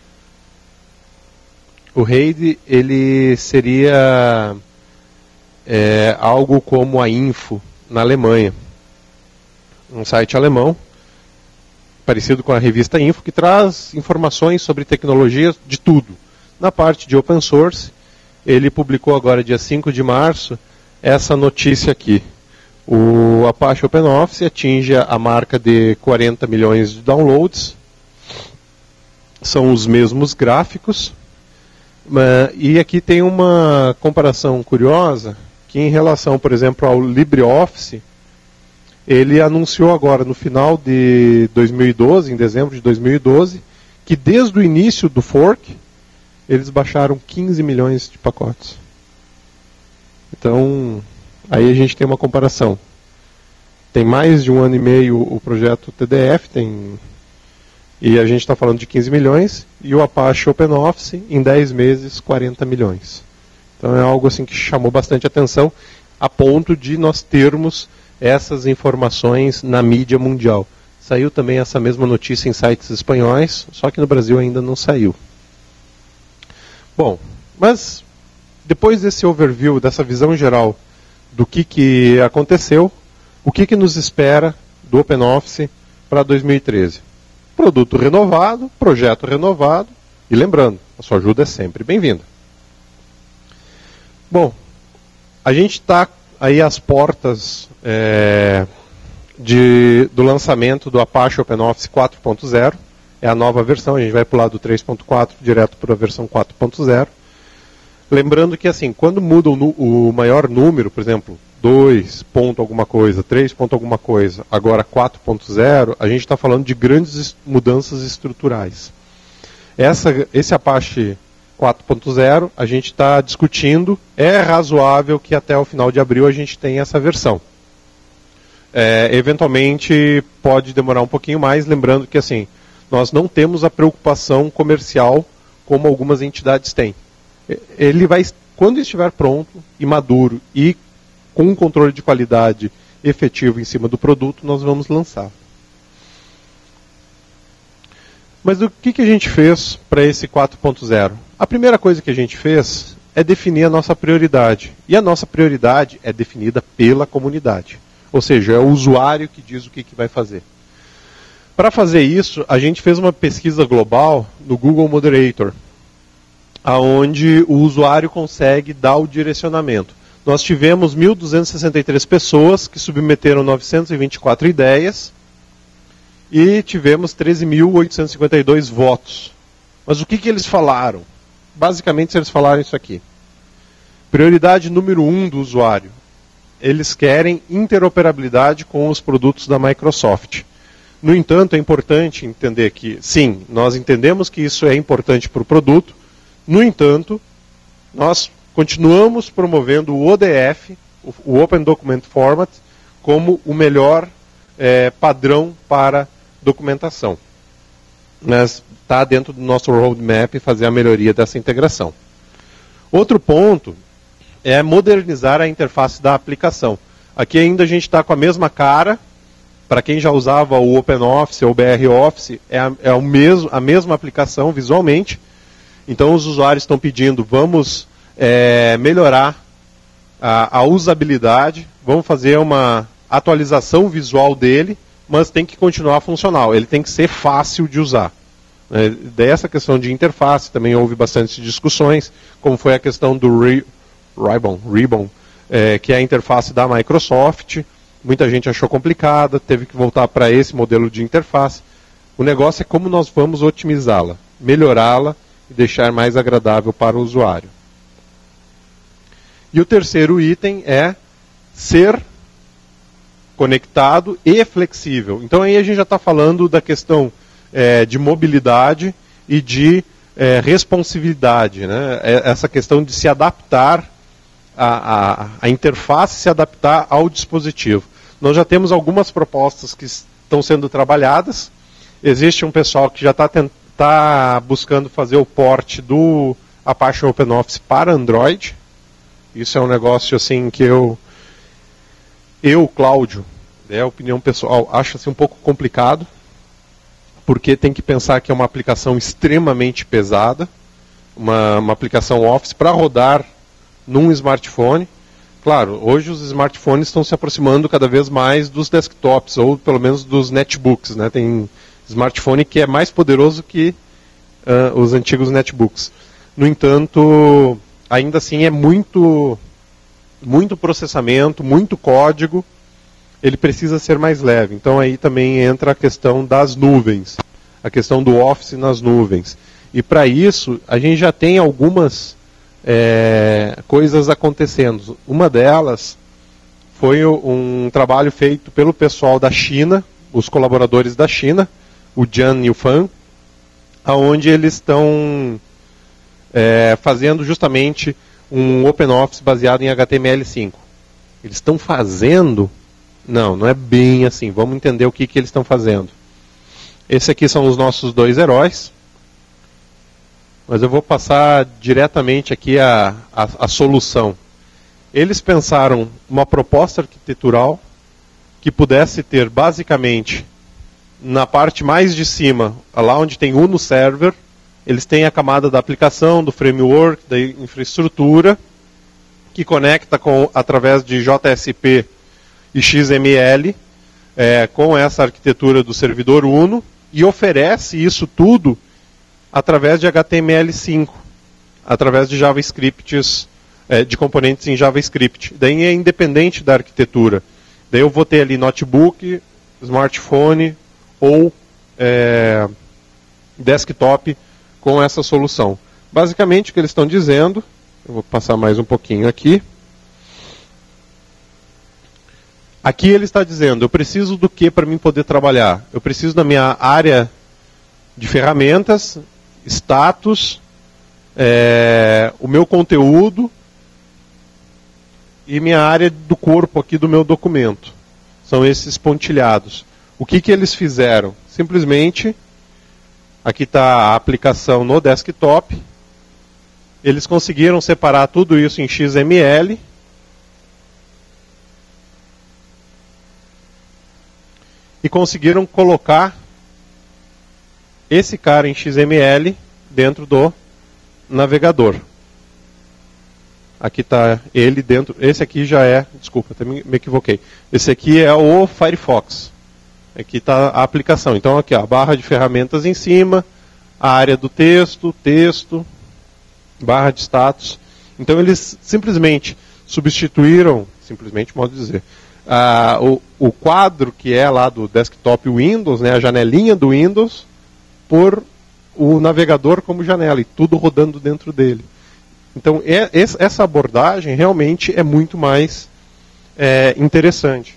O RAID ele seria é, algo como a Info na Alemanha. Um site alemão, parecido com a revista Info, que traz informações sobre tecnologias de tudo. Na parte de open source, ele publicou agora, dia cinco de março, essa notícia aqui. O Apache OpenOffice atinge a marca de quarenta milhões de downloads. São os mesmos gráficos. E aqui tem uma comparação curiosa, que em relação, por exemplo, ao LibreOffice, ele anunciou agora, no final de dois mil e doze, em dezembro de dois mil e doze, que desde o início do fork, eles baixaram quinze milhões de pacotes. Então, aí a gente tem uma comparação. Tem mais de um ano e meio o projeto T D F, tem, e a gente está falando de quinze milhões, e o Apache OpenOffice, em dez meses, quarenta milhões. Então é algo assim que chamou bastante atenção, a ponto de nós termos essas informações na mídia mundial. Saiu também essa mesma notícia em sites espanhóis, só que no Brasil ainda não saiu. Bom, mas depois desse overview, dessa visão geral do que, que aconteceu, o que, que nos espera do OpenOffice para dois mil e treze? Produto renovado, projeto renovado, e lembrando, a sua ajuda é sempre bem-vinda. Bom, a gente está aí às portas é, de, do lançamento do Apache OpenOffice quatro ponto zero, é a nova versão, a gente vai pular do três ponto quatro direto para a versão quatro ponto zero. Lembrando que assim, quando muda o, o maior número, por exemplo, dois ponto alguma coisa, três ponto alguma coisa, agora quatro ponto zero, a gente está falando de grandes mudanças estruturais. Essa, esse Apache quatro ponto zero, a gente está discutindo, é razoável que até o final de abril a gente tenha essa versão. É, eventualmente pode demorar um pouquinho mais, lembrando que assim, Nós não temos a preocupação comercial como algumas entidades têm. Ele vai, quando estiver pronto e maduro e com um controle de qualidade efetivo em cima do produto, nós vamos lançar. Mas o que, que a gente fez para esse quatro ponto zero? A primeira coisa que a gente fez é definir a nossa prioridade. E a nossa prioridade é definida pela comunidade. Ou seja, é o usuário que diz o que, que vai fazer. Para fazer isso, a gente fez uma pesquisa global no Google Moderator, onde o usuário consegue dar o direcionamento. Nós tivemos mil duzentas e sessenta e três pessoas que submeteram novecentas e vinte e quatro ideias e tivemos treze mil oitocentos e cinquenta e dois votos. Mas o que, que eles falaram? Basicamente, eles falaram isso aqui. Prioridade número um do usuário. Eles querem interoperabilidade com os produtos da Microsoft. No entanto, é importante entender que, sim, nós entendemos que isso é importante para o produto. No entanto, nós continuamos promovendo o O D F, o Open Document Format, como o melhor é, padrão para documentação. Mas está dentro do nosso roadmap fazer a melhoria dessa integração. Outro ponto é modernizar a interface da aplicação. Aqui ainda a gente está com a mesma cara. Para quem já usava o OpenOffice ou o B R Office, é, a, é o mesmo, a mesma aplicação visualmente. Então os usuários estão pedindo, vamos é, melhorar a, a usabilidade, vamos fazer uma atualização visual dele, mas tem que continuar funcional, ele tem que ser fácil de usar. É, dessa questão de interface também houve bastante discussões, como foi a questão do Re, Ribbon, Ribbon é, que é a interface da Microsoft. Muita gente achou complicada, teve que voltar para esse modelo de interface. O negócio é como nós vamos otimizá-la, melhorá-la e deixar mais agradável para o usuário. E o terceiro item é ser conectado e flexível. Então aí a gente já está falando da questão é, de mobilidade e de é, responsividade, né? Essa questão de se adaptar, a, a, a interface se adaptar ao dispositivo. Nós já temos algumas propostas que estão sendo trabalhadas. Existe um pessoal que já está tá buscando fazer o port do Apache OpenOffice para Android. Isso é um negócio assim que eu, eu Cláudio, é a opinião pessoal, acho assim, um pouco complicado, porque tem que pensar que é uma aplicação extremamente pesada, uma, uma aplicação Office para rodar num smartphone. Claro, hoje os smartphones estão se aproximando cada vez mais dos desktops, ou pelo menos dos netbooks, né? Tem smartphone que é mais poderoso que uh, os antigos netbooks. No entanto, ainda assim é muito, muito processamento, muito código, ele precisa ser mais leve. Então aí também entra a questão das nuvens, a questão do Office nas nuvens. E para isso, a gente já tem algumas É, coisas acontecendo. Uma delas foi um trabalho feito pelo pessoal da China, os colaboradores da China, o Jian Yufan, onde eles estão é, fazendo justamente um OpenOffice baseado em H T M L cinco. Eles estão fazendo? Não, não é bem assim. Vamos entender o que, que eles estão fazendo. Esses aqui são os nossos dois heróis. Mas eu vou passar diretamente aqui a, a, a solução. Eles pensaram uma proposta arquitetural que pudesse ter basicamente na parte mais de cima, lá onde tem Uno Server, eles têm a camada da aplicação, do framework, da infraestrutura, que conecta com, através de J S P e X M L é, com essa arquitetura do servidor Uno e oferece isso tudo através de H T M L cinco, através de JavaScripts, é, de componentes em JavaScript. Daí é independente da arquitetura. Daí eu vou ter ali notebook, smartphone ou é, desktop com essa solução. Basicamente o que eles estão dizendo, eu vou passar mais um pouquinho aqui. Aqui ele está dizendo, eu preciso do que para mim poder trabalhar? Eu preciso da minha área de ferramentas, status, é, o meu conteúdo e minha área do corpo aqui do meu documento. São esses pontilhados. O que, que eles fizeram? Simplesmente Aqui está a aplicação no desktop. Eles conseguiram separar tudo isso em X M L. E conseguiram colocar esse cara em X M L dentro do navegador. Aqui está ele dentro. Esse aqui já é, desculpa, até me equivoquei. Esse aqui é o Firefox. Aqui está a aplicação. Então aqui ó, a barra de ferramentas em cima, a área do texto, texto, barra de status. Então eles simplesmente substituíram, simplesmente modo de dizer, ah, o, o quadro que é lá do desktop Windows, né, a janelinha do Windows, por o navegador como janela e tudo rodando dentro dele. Então é, essa abordagem realmente é muito mais é, interessante.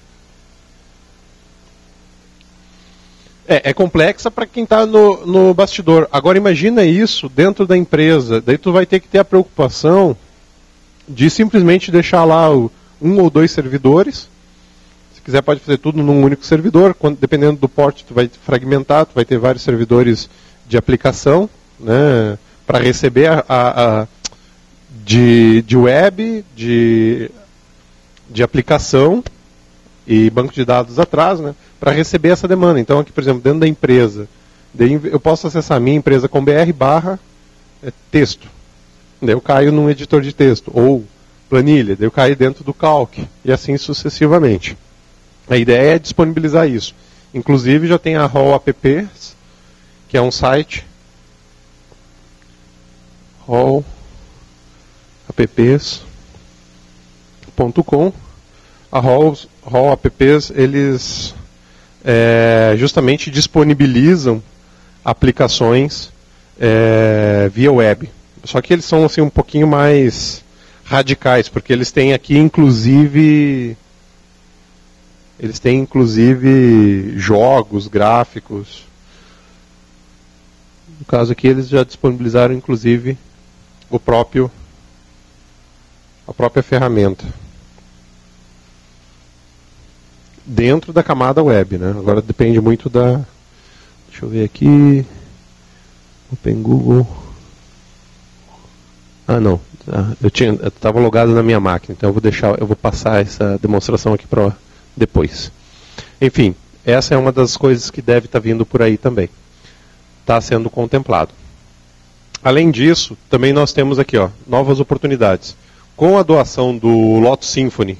É, é complexa para quem está no, no bastidor. Agora imagina isso dentro da empresa. Daí tu vai ter que ter a preocupação de simplesmente deixar lá o, um ou dois servidores. Se quiser pode fazer tudo num único servidor. Quando, dependendo do porte tu vai fragmentar, tu vai ter vários servidores de aplicação, né, para receber a, a, a de, de web, de, de aplicação e banco de dados atrás, né, para receber essa demanda. Então aqui, por exemplo, dentro da empresa, eu posso acessar a minha empresa com br barra é, texto. Daí eu caio num editor de texto, ou planilha, daí eu caio dentro do Calc, e assim sucessivamente. A ideia é disponibilizar isso. Inclusive já tem a R O L Apps, que é um site, R O L apps ponto com. A R O L, R O L Apps, eles é, justamente disponibilizam aplicações é, via web. Só que eles são assim, um pouquinho mais radicais, porque eles têm aqui inclusive eles têm inclusive jogos, gráficos. No caso aqui eles já disponibilizaram inclusive o próprio a própria ferramenta dentro da camada web, né? Agora depende muito da, deixa eu ver aqui, Open Google. Ah, não, eu tinha, eu estava logado na minha máquina, então eu vou deixar, eu vou passar essa demonstração aqui para depois. Enfim, essa é uma das coisas que deve estar vindo por aí também. Está sendo contemplado. Além disso, também nós temos aqui, ó, novas oportunidades. Com a doação do Lotus Symfony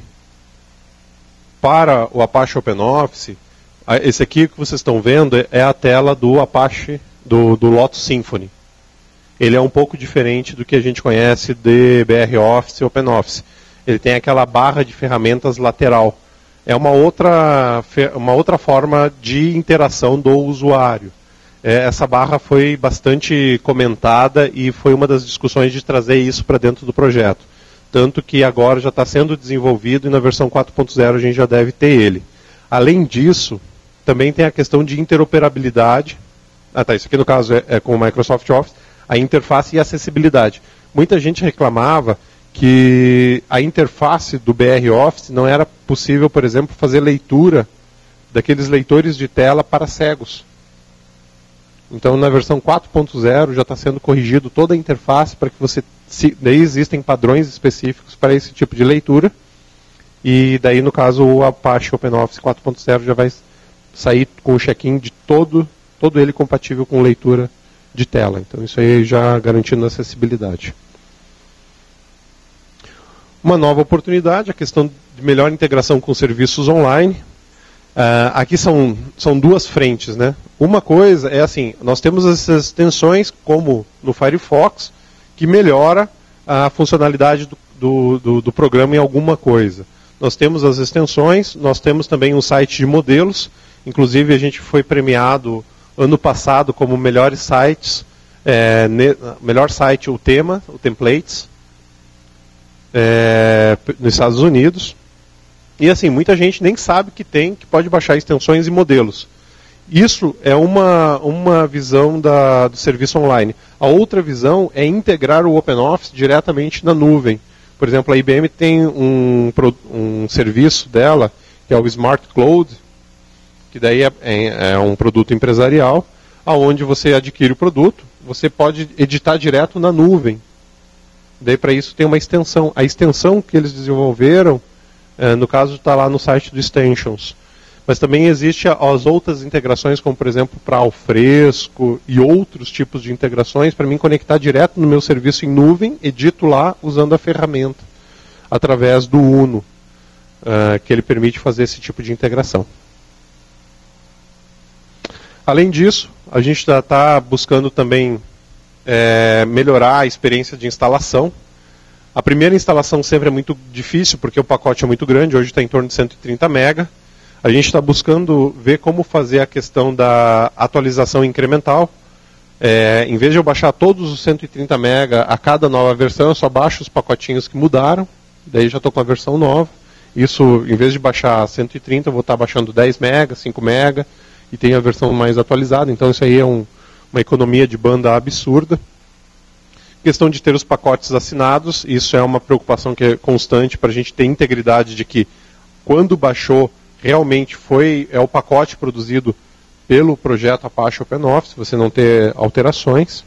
para o Apache OpenOffice, esse aqui que vocês estão vendo é a tela do Apache, do, do Lotus Symfony. Ele é um pouco diferente do que a gente conhece de BROffice e OpenOffice. Ele tem aquela barra de ferramentas lateral. É uma outra, uma outra forma de interação do usuário. É, essa barra foi bastante comentada e foi uma das discussões de trazer isso para dentro do projeto. Tanto que agora já está sendo desenvolvido e na versão quatro ponto zero a gente já deve ter ele. Além disso, também tem a questão de interoperabilidade. Ah, tá, isso aqui no caso é, é com o Microsoft Office, a interface e acessibilidade. Muita gente reclamava que a interface do BROffice não era possível, por exemplo, fazer leitura daqueles leitores de tela para cegos. Então, na versão quatro ponto zero já está sendo corrigido toda a interface para que você... Se, daí existem padrões específicos para esse tipo de leitura. E daí, no caso, o Apache OpenOffice quatro ponto zero já vai sair com o check-in de todo, todo ele compatível com leitura de tela. Então, isso aí já garantindo acessibilidade. Uma nova oportunidade, a questão de melhor integração com serviços online. Uh, aqui são, são duas frentes, né? Uma coisa é assim, nós temos essas extensões, como no Firefox, que melhora a funcionalidade do, do, do, do programa em alguma coisa. Nós temos as extensões, nós temos também um site de modelos, inclusive a gente foi premiado ano passado como melhores sites, é, ne, melhor site o tema, o templates, é, nos Estados Unidos. E assim, muita gente nem sabe que tem, que pode baixar extensões e modelos. Isso é uma, uma visão da, do serviço online. A outra visão é integrar o OpenOffice diretamente na nuvem. Por exemplo, a I B M tem um, um serviço dela, que é o Smart Cloud, que daí é, é, é um produto empresarial, aonde você adquire o produto, você pode editar direto na nuvem. Daí para isso tem uma extensão. A extensão que eles desenvolveram, é, no caso está lá no site do Extensions. Mas também existe as outras integrações, como por exemplo para Alfresco e outros tipos de integrações, para mim conectar direto no meu serviço em nuvem, edito lá usando a ferramenta, através do Uno, uh, que ele permite fazer esse tipo de integração. Além disso, a gente já está buscando também é, melhorar a experiência de instalação. A primeira instalação sempre é muito difícil, porque o pacote é muito grande, hoje está em torno de cento e trinta mega. A gente está buscando ver como fazer a questão da atualização incremental. É, em vez de eu baixar todos os cento e trinta mega a cada nova versão, eu só baixo os pacotinhos que mudaram, daí já estou com a versão nova. Isso, em vez de baixar cento e trinta, eu vou estar baixando dez mega, cinco mega, e tem a versão mais atualizada, então isso aí é um, uma economia de banda absurda. Questão de ter os pacotes assinados, isso é uma preocupação que é constante para a gente ter integridade de que quando baixou, realmente foi, é o pacote produzido pelo projeto Apache OpenOffice, você não ter alterações.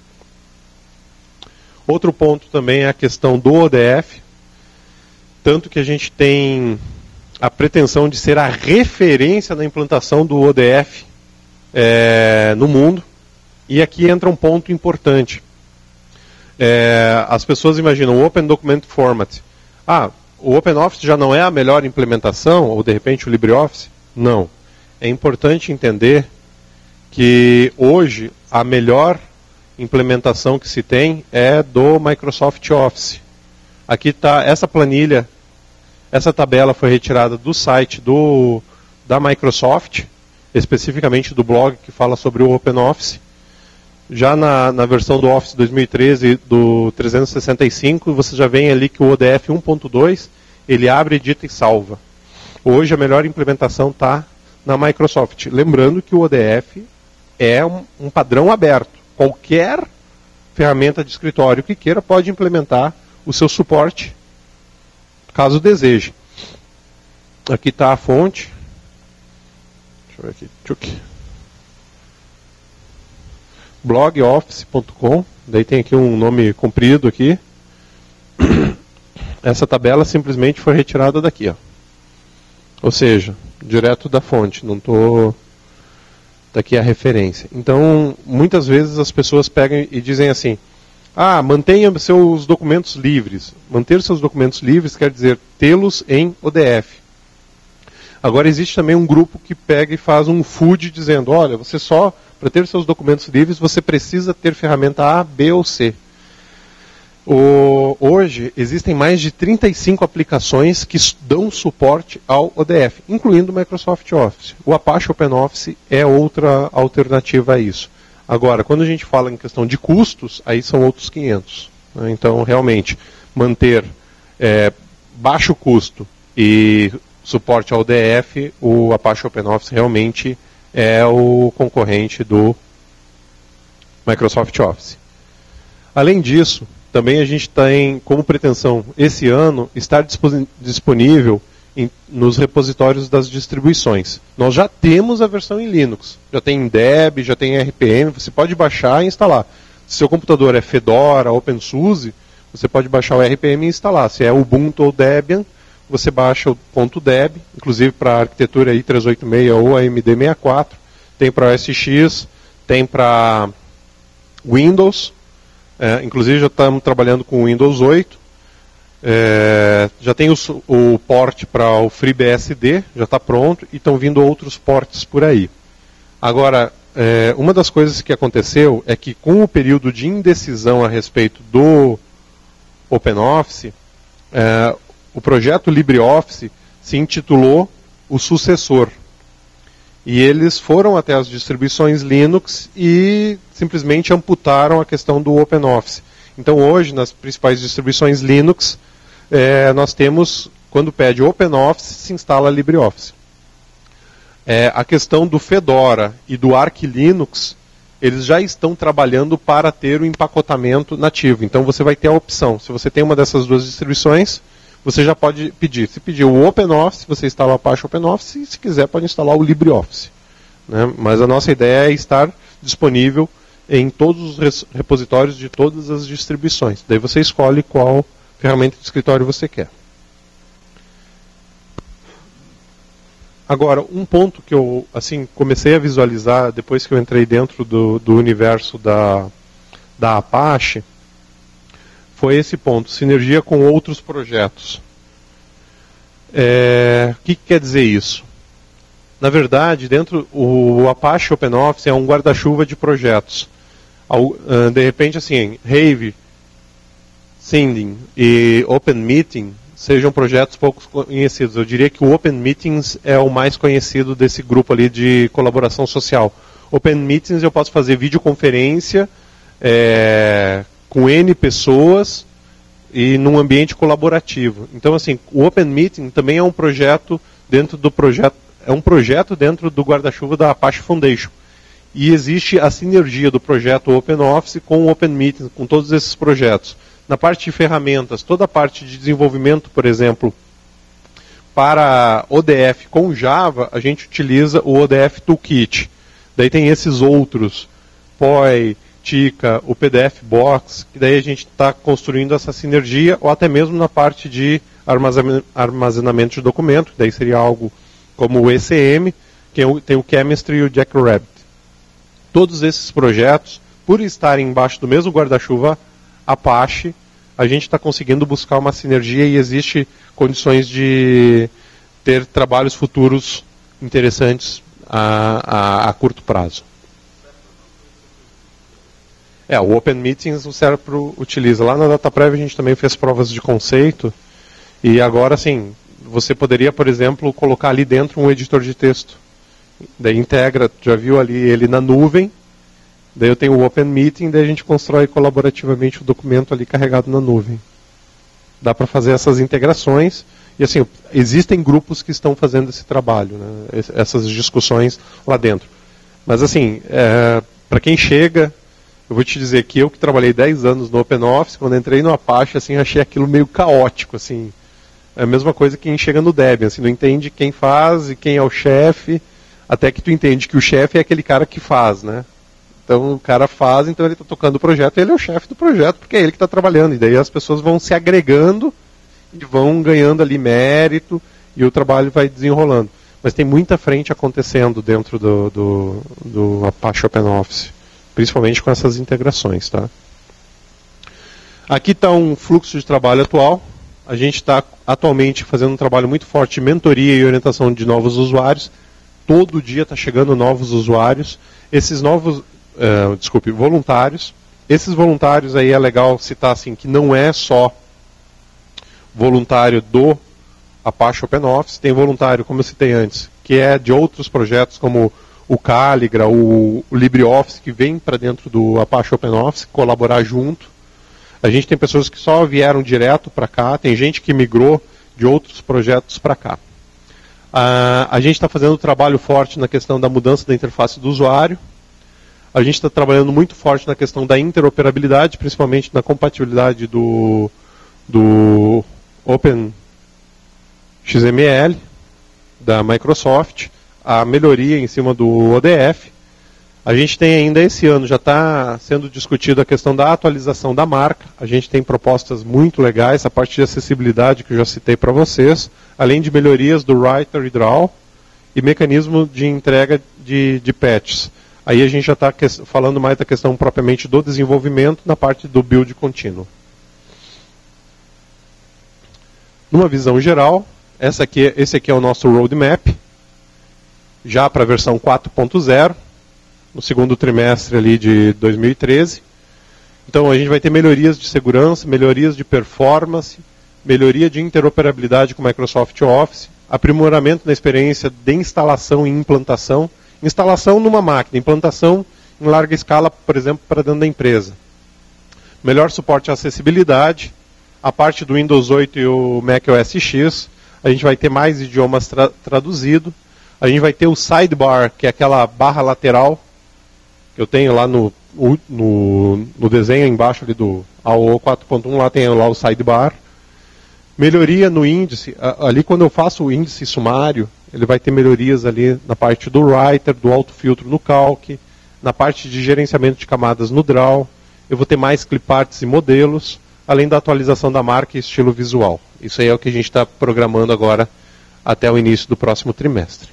Outro ponto também é a questão do O D F, tanto que a gente tem a pretensão de ser a referência na implantação do O D F é, no mundo. E aqui entra um ponto importante. É, as pessoas imaginam o Open Document Format. Ah, o OpenOffice já não é a melhor implementação, ou de repente o LibreOffice? Não. É importante entender que hoje a melhor implementação que se tem é do Microsoft Office. Aqui está essa planilha, essa tabela foi retirada do site do, da Microsoft, especificamente do blog que fala sobre o OpenOffice. Já na, na versão do Office dois mil e treze do trezentos e sessenta e cinco, você já vem ali que o O D F um ponto dois, ele abre, edita e salva. Hoje a melhor implementação está na Microsoft. Lembrando que o O D F é um, um padrão aberto. Qualquer ferramenta de escritório que queira pode implementar o seu suporte, caso deseje. Aqui está a fonte. Deixa eu ver aqui. Tchuc. blog office ponto com, daí tem aqui um nome comprido aqui. Essa tabela simplesmente foi retirada daqui, ó. Ou seja, direto da fonte, não estou... Daqui a referência. Então, muitas vezes as pessoas pegam e dizem assim, ah, mantenha seus documentos livres. Manter seus documentos livres quer dizer tê-los em O D F. Agora existe também um grupo que pega e faz um F U D dizendo, olha, você só... Para ter seus documentos livres, você precisa ter ferramenta A, B ou C. O, hoje, existem mais de trinta e cinco aplicações que dão suporte ao O D F, incluindo o Microsoft Office. O Apache OpenOffice é outra alternativa a isso. Agora, quando a gente fala em questão de custos, aí são outros quinhentos. Né? Então, realmente, manter é, baixo custo e suporte ao O D F, o Apache OpenOffice realmente é o concorrente do Microsoft Office. Além disso, também a gente tem como pretensão, esse ano, estar disponível em, nos repositórios das distribuições. Nós já temos a versão em Linux, já tem Deb, já tem R P M, você pode baixar e instalar. Se seu computador é Fedora, OpenSUSE, você pode baixar o R P M e instalar. Se é Ubuntu ou Debian, você baixa o .deb, inclusive para a arquitetura i trezentos e oitenta e seis ou A M D sessenta e quatro, tem para O S X, tem para Windows, é, inclusive já estamos trabalhando com o Windows oito, é, já tem o, o port para o FreeBSD, já está pronto, e estão vindo outros ports por aí. Agora, é, uma das coisas que aconteceu é que com o período de indecisão a respeito do OpenOffice, é, o projeto LibreOffice se intitulou o sucessor. E eles foram até as distribuições Linux e simplesmente amputaram a questão do OpenOffice. Então hoje, nas principais distribuições Linux, é, nós temos, quando pede OpenOffice, se instala LibreOffice. É, a questão do Fedora e do Arch Linux, eles já estão trabalhando para ter o empacotamento nativo. Então você vai ter a opção, se você tem uma dessas duas distribuições, você já pode pedir. Se pedir o OpenOffice, você instala o Apache OpenOffice, e se quiser pode instalar o LibreOffice. Né? Mas a nossa ideia é estar disponível em todos os repositórios de todas as distribuições. Daí você escolhe qual ferramenta de escritório você quer. Agora, um ponto que eu assim, comecei a visualizar depois que eu entrei dentro do, do universo da, da Apache foi esse ponto, sinergia com outros projetos. É, o que, que quer dizer isso? Na verdade, dentro o Apache OpenOffice é um guarda-chuva de projetos. De repente, assim, Rave, Sending e OpenMeeting sejam projetos pouco conhecidos. Eu diria que o OpenMeetings é o mais conhecido desse grupo ali de colaboração social. OpenMeetings eu posso fazer videoconferência é, com N pessoas e num ambiente colaborativo. Então, assim, o OpenMeeting também é um projeto dentro do projeto, é um projeto dentro do guarda-chuva da Apache Foundation. E existe a sinergia do projeto OpenOffice com o OpenMeeting, com todos esses projetos. Na parte de ferramentas, toda a parte de desenvolvimento, por exemplo, para O D F com Java, a gente utiliza o O D F Toolkit. Daí tem esses outros, P O I, Tica, o P D F Box, que daí a gente está construindo essa sinergia, ou até mesmo na parte de armazenamento de documento, daí seria algo como o E C M, que tem o Chemistry e o Jackrabbit. Todos esses projetos, por estarem embaixo do mesmo guarda-chuva Apache, a gente está conseguindo buscar uma sinergia e existe condições de ter trabalhos futuros interessantes a, a, a curto prazo. É, o OpenMeetings o Serpro utiliza. Lá na DataPrev a gente também fez provas de conceito e agora, sim, você poderia, por exemplo, colocar ali dentro um editor de texto. Daí integra, já viu ali ele na nuvem. Daí eu tenho o OpenMeeting, daí a gente constrói colaborativamente o documento ali carregado na nuvem. Dá para fazer essas integrações. E assim, existem grupos que estão fazendo esse trabalho, né, essas discussões lá dentro. Mas assim, é, para quem chega, eu vou te dizer que eu que trabalhei dez anos no OpenOffice, quando entrei no Apache, assim, achei aquilo meio caótico. Assim. É a mesma coisa que quem chega no Debian, assim, não entende quem faz e quem é o chefe, até que tu entende que o chefe é aquele cara que faz, né? Então o cara faz, então ele está tocando o projeto, ele é o chefe do projeto, porque é ele que está trabalhando. E daí as pessoas vão se agregando e vão ganhando ali mérito e o trabalho vai desenrolando. Mas tem muita frente acontecendo dentro do, do, do Apache OpenOffice, principalmente com essas integrações. Tá? Aqui está um fluxo de trabalho atual. A gente está atualmente fazendo um trabalho muito forte de mentoria e orientação de novos usuários. Todo dia está chegando novos usuários. Esses novos... Uh, desculpe, voluntários. Esses voluntários aí é legal citar assim, que não é só voluntário do Apache OpenOffice, tem voluntário, como eu citei antes, que é de outros projetos como o Calligra, o, o LibreOffice, que vem para dentro do Apache OpenOffice, colaborar junto. A gente tem pessoas que só vieram direto para cá, tem gente que migrou de outros projetos para cá. Uh, a gente está fazendo um trabalho forte na questão da mudança da interface do usuário. A gente está trabalhando muito forte na questão da interoperabilidade, principalmente na compatibilidade do, do OpenXML, da Microsoft, a melhoria em cima do O D F. A gente tem ainda esse ano, já está sendo discutida a questão da atualização da marca. A gente tem propostas muito legais, a parte de acessibilidade que eu já citei para vocês, além de melhorias do Writer e Draw e mecanismo de entrega de, de patches. Aí a gente já está falando mais da questão propriamente do desenvolvimento na parte do build contínuo. Numa visão geral, essa aqui, esse aqui é o nosso roadmap, já para a versão quatro ponto zero, no segundo trimestre ali de dois mil e treze. Então a gente vai ter melhorias de segurança, melhorias de performance, melhoria de interoperabilidade com o Microsoft Office, aprimoramento na experiência de instalação e implantação, instalação numa máquina, implantação em larga escala, por exemplo, para dentro da empresa. Melhor suporte à acessibilidade, a parte do Windows oito e o Mac O S X, a gente vai ter mais idiomas tra traduzidos, a gente vai ter o sidebar, que é aquela barra lateral, que eu tenho lá no, no, no desenho embaixo ali do A O quatro ponto um, lá tem lá o sidebar. Melhoria no índice, ali quando eu faço o índice sumário, ele vai ter melhorias ali na parte do writer, do autofiltro no calc, na parte de gerenciamento de camadas no Draw, eu vou ter mais cliparts e modelos, além da atualização da marca e estilo visual. Isso aí é o que a gente está programando agora até o início do próximo trimestre.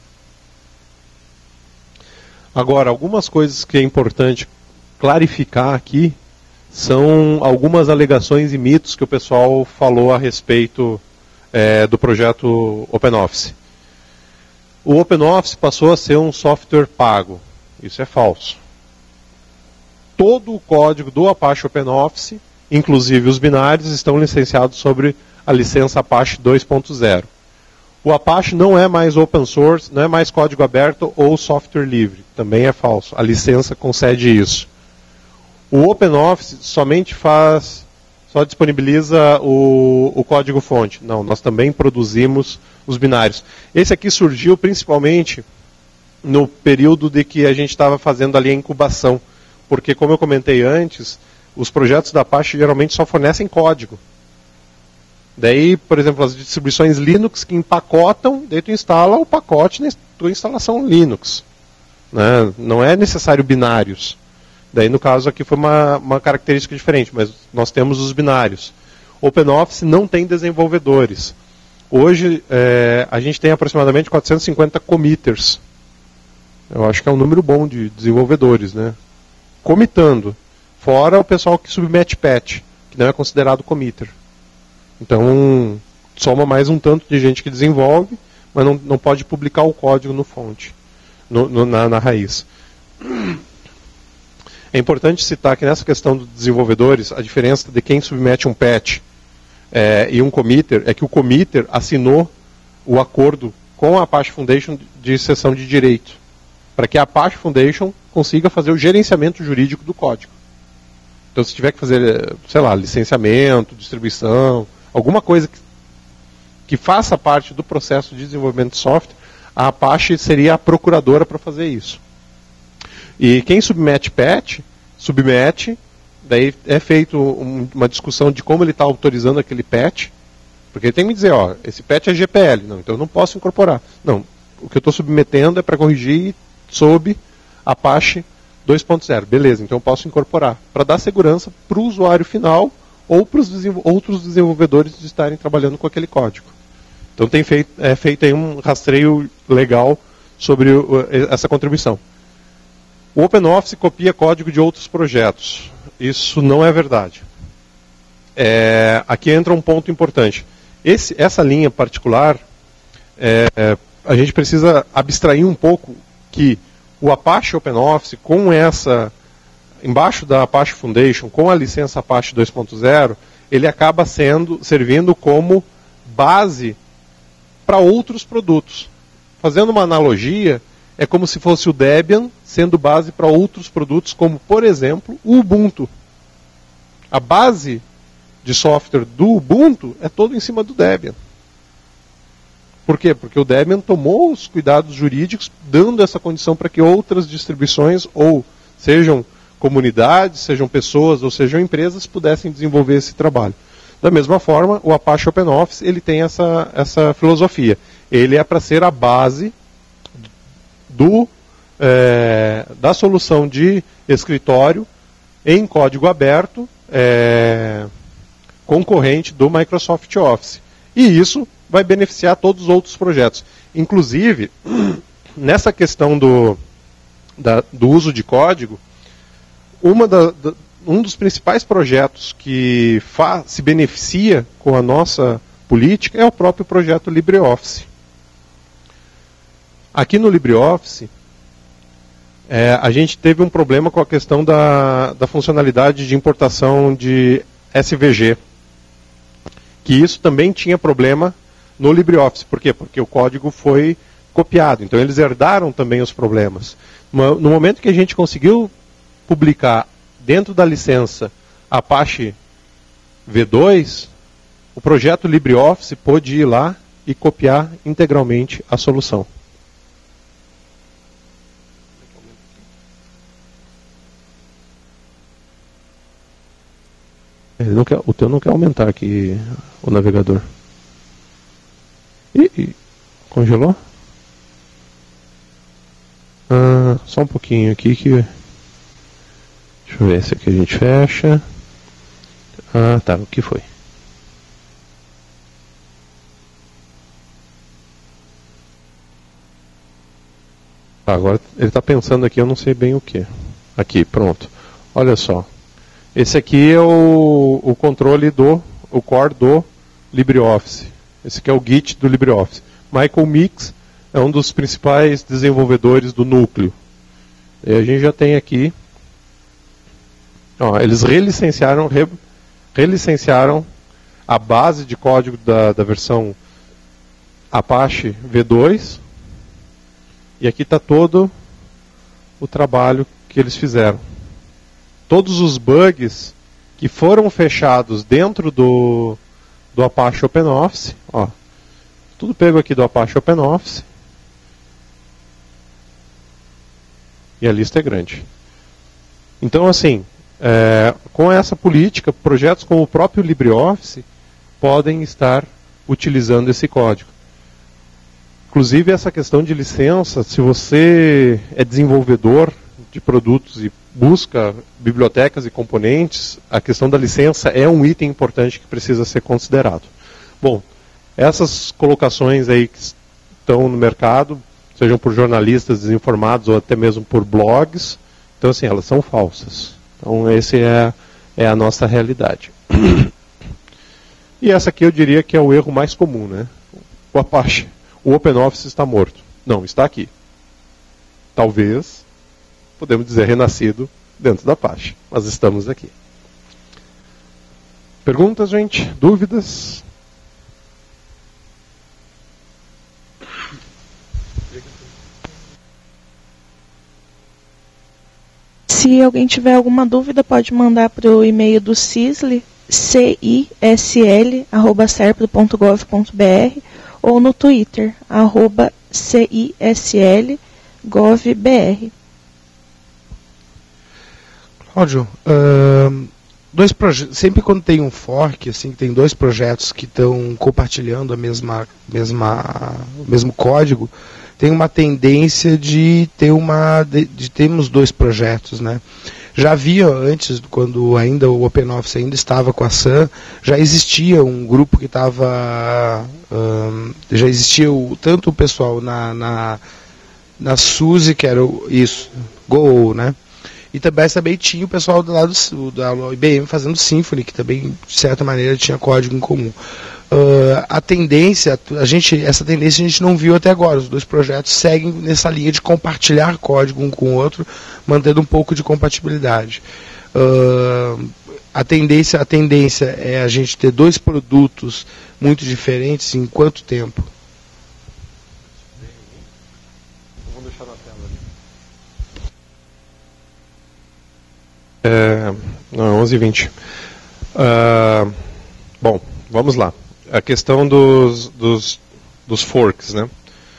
Agora, algumas coisas que é importante clarificar aqui são algumas alegações e mitos que o pessoal falou a respeito é, do projeto OpenOffice. O OpenOffice passou a ser um software pago. Isso é falso. Todo o código do Apache OpenOffice, inclusive os binários, estão licenciados sobre a licença Apache dois ponto zero. O Apache não é mais open source, não é mais código aberto ou software livre. Também é falso. A licença concede isso. O OpenOffice somente faz, só disponibiliza o, o código-fonte. Não, nós também produzimos os binários. Esse aqui surgiu principalmente no período de que a gente estava fazendo ali a incubação. Porque, como eu comentei antes, os projetos da Apache geralmente só fornecem código. Daí, por exemplo, as distribuições Linux que empacotam, daí tu instala o pacote na tua instalação Linux. Né? Não é necessário binários. Daí, no caso, aqui foi uma, uma característica diferente, mas nós temos os binários. OpenOffice não tem desenvolvedores. Hoje, é, a gente tem aproximadamente quatrocentos e cinquenta committers. Eu acho que é um número bom de desenvolvedores, né? Comitando. Fora o pessoal que submete patch, que não é considerado committer. Então, soma mais um tanto de gente que desenvolve, mas não, não pode publicar o código no fonte, no, no, na, na raiz. É importante citar que nessa questão dos desenvolvedores, a diferença de quem submete um patch é, e um committer é que o committer assinou o acordo com a Apache Foundation de cessão de direito, para que a Apache Foundation consiga fazer o gerenciamento jurídico do código. Então, se tiver que fazer, sei lá, licenciamento, distribuição, alguma coisa que, que faça parte do processo de desenvolvimento de software, a Apache seria a procuradora para fazer isso. E quem submete patch, submete, daí é feito um, uma discussão de como ele está autorizando aquele patch, porque ele tem que me dizer, ó, esse patch é G P L, não, então eu não posso incorporar. Não, o que eu estou submetendo é para corrigir sob Apache dois ponto zero. Beleza, então eu posso incorporar, para dar segurança para o usuário final ou para os desenvol- outros desenvolvedores de estarem trabalhando com aquele código. Então tem feito, é feito aí um rastreio legal sobre o, essa contribuição. O OpenOffice copia código de outros projetos. Isso não é verdade. É, aqui entra um ponto importante. Esse, essa linha particular, é, a gente precisa abstrair um pouco que o Apache OpenOffice, com essa, embaixo da Apache Foundation, com a licença Apache dois ponto zero, ele acaba sendo, servindo como base para outros produtos. Fazendo uma analogia, é como se fosse o Debian sendo base para outros produtos, como, por exemplo, o Ubuntu. A base de software do Ubuntu é todo em cima do Debian. Por quê? Porque o Debian tomou os cuidados jurídicos, dando essa condição para que outras distribuições, ou sejam comunidades, sejam pessoas, ou sejam empresas, pudessem desenvolver esse trabalho. Da mesma forma, o Apache OpenOffice ele tem essa, essa filosofia. Ele é para ser a base do, é, da solução de escritório em código aberto, é, concorrente do Microsoft Office. E isso vai beneficiar todos os outros projetos. Inclusive, nessa questão do, da, do uso de código, uma da, da, um dos principais projetos que fa, se beneficia com a nossa política é o próprio projeto LibreOffice. Aqui no LibreOffice, é, a gente teve um problema com a questão da, da funcionalidade de importação de S V G. Que isso também tinha problema no LibreOffice. Por quê? Porque o código foi copiado. Então eles herdaram também os problemas. No momento que a gente conseguiu publicar dentro da licença Apache V dois, o projeto LibreOffice pôde ir lá e copiar integralmente a solução. Ele não quer, o teu não quer aumentar aqui o navegador. Ih, congelou? Ah, só um pouquinho aqui que... Deixa eu ver, esse aqui a gente fecha. Ah, tá, o que foi? Ah, agora ele está pensando aqui, eu não sei bem o que. Aqui, pronto. Olha só. Esse aqui é o, o controle do, o core do LibreOffice. Esse aqui é o Git do LibreOffice. Michael Mix é um dos principais desenvolvedores do núcleo. E a gente já tem aqui... Ó, eles relicenciaram, re, relicenciaram a base de código da, da versão Apache V dois. E aqui está todo o trabalho que eles fizeram. Todos os bugs que foram fechados dentro do, do Apache OpenOffice. Ó, tudo pego aqui do Apache OpenOffice. E a lista é grande. Então, assim... É, com essa política, projetos como o próprio LibreOffice podem estar utilizando esse código. Inclusive, essa questão de licença, se você é desenvolvedor de produtos e busca bibliotecas e componentes, a questão da licença é um item importante que precisa ser considerado. Bom, essas colocações aí que estão no mercado, sejam por jornalistas desinformados ou até mesmo por blogs, então, assim, elas são falsas. Então, essa é, é a nossa realidade. E essa aqui eu diria que é o erro mais comum, né? O Apache, o OpenOffice está morto. Não, está aqui. Talvez, podemos dizer, renascido dentro da Apache. Mas estamos aqui. Perguntas, gente? Dúvidas? Se alguém tiver alguma dúvida, pode mandar para o e-mail do Cisl, cisl arroba serpro ponto gov ponto br, ou no Twitter, arroba cisl gov br. Cláudio, uh, dois sempre quando tem um fork, assim, tem dois projetos que estão compartilhando a mesma, mesma, o mesmo código, tem uma tendência de ter uma de, de termos dois projetos, né? Já havia antes, quando ainda o OpenOffice ainda estava com a Sun, já existia um grupo que estava um, já existia o, tanto o pessoal na na, na SUSE, que era o, isso, Go, né? E também, também tinha o pessoal do lado da I B M fazendo Symfony, que também, de certa maneira, tinha código em comum. Uh, a tendência, a gente, essa tendência a gente não viu até agora. Os dois projetos seguem nessa linha de compartilhar código um com o outro, mantendo um pouco de compatibilidade. Uh, a, tendência, a tendência é a gente ter dois produtos muito diferentes em quanto tempo? Vou deixar na tela ali. É, não, onze e vinte. Uh, bom, vamos lá. A questão dos, dos, dos forks, né?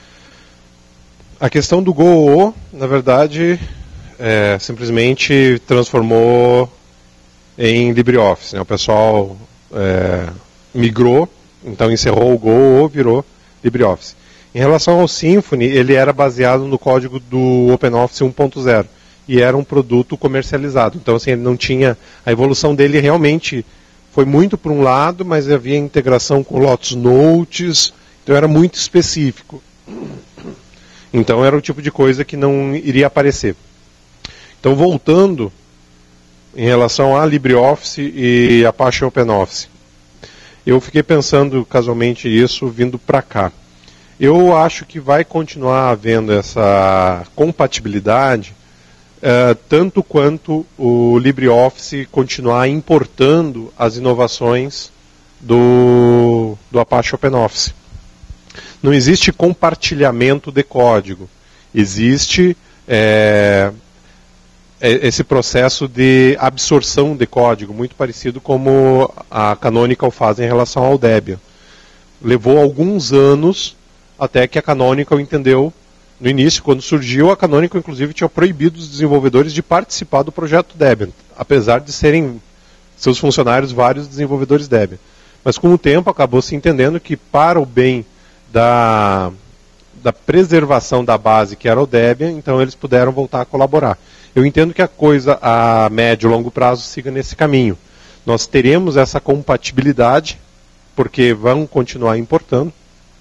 A questão do Go, na verdade, é, simplesmente transformou em LibreOffice, né? O pessoal é, migrou, então encerrou o Go, virou LibreOffice. Em relação ao Symfony, ele era baseado no código do OpenOffice um ponto zero e era um produto comercializado. Então, assim, ele não tinha... A evolução dele realmente... Foi muito para um lado, mas havia integração com Lotus Notes, então era muito específico. Então era o tipo de coisa que não iria aparecer. Então, voltando em relação a LibreOffice e Apache OpenOffice, eu fiquei pensando casualmente isso vindo para cá. Eu acho que vai continuar havendo essa compatibilidade, Uh, tanto quanto o LibreOffice continuar importando as inovações do, do Apache OpenOffice. Não existe compartilhamento de código. Existe é, esse processo de absorção de código, muito parecido como a Canonical faz em relação ao Debian. Levou alguns anos até que a Canonical entendeu. No início, quando surgiu, a Canonical, inclusive, tinha proibido os desenvolvedores de participar do projeto Debian, apesar de serem seus funcionários vários desenvolvedores Debian. Mas, com o tempo, acabou se entendendo que, para o bem da, da preservação da base, que era o Debian, então eles puderam voltar a colaborar. Eu entendo que a coisa a médio e longo prazo siga nesse caminho. Nós teremos essa compatibilidade, porque vão continuar importando,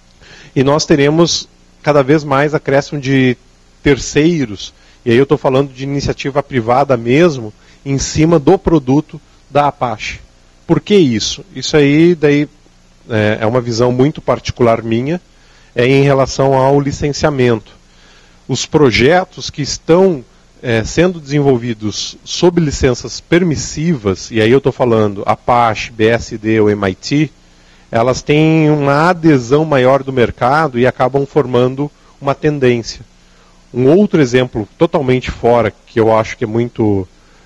e nós teremos cada vez mais acréscimo de terceiros, e aí eu estou falando de iniciativa privada mesmo, em cima do produto da Apache. Por que isso? Isso aí daí é, é uma visão muito particular minha, é em relação ao licenciamento. Os projetos que estão é, sendo desenvolvidos sob licenças permissivas, e aí eu estou falando Apache, B S D ou M I T, elas têm uma adesão maior do mercado e acabam formando uma tendência. Um outro exemplo totalmente fora, que eu acho que é muito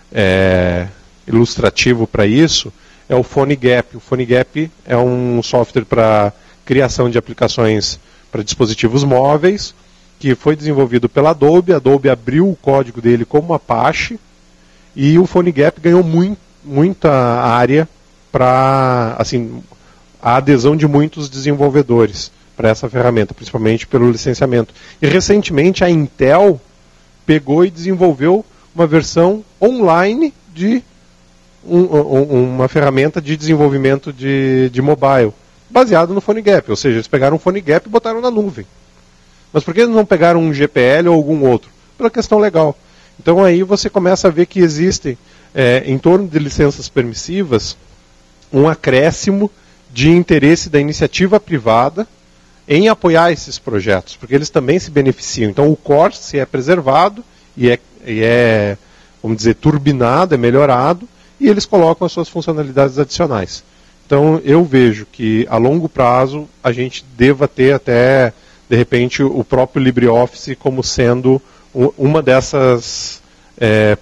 é, ilustrativo para isso, é o PhoneGap. O PhoneGap é um software para criação de aplicações para dispositivos móveis, que foi desenvolvido pela Adobe. A Adobe abriu o código dele como Apache, e o PhoneGap ganhou muito, muita área para, assim, a adesão de muitos desenvolvedores para essa ferramenta, principalmente pelo licenciamento. E recentemente a Intel pegou e desenvolveu uma versão online de um, um, uma ferramenta de desenvolvimento de, de mobile, baseado no PhoneGap, ou seja, eles pegaram um PhoneGap e botaram na nuvem. Mas por que eles não pegaram um G P L ou algum outro? Pela questão legal. Então aí você começa a ver que existem, é, em torno de licenças permissivas, um acréscimo de interesse da iniciativa privada em apoiar esses projetos, porque eles também se beneficiam. Então o core se é preservado e é, e é, vamos dizer, turbinado, é melhorado, e eles colocam as suas funcionalidades adicionais. Então eu vejo que a longo prazo a gente deva ter até, de repente, o próprio LibreOffice como sendo uma dessas é,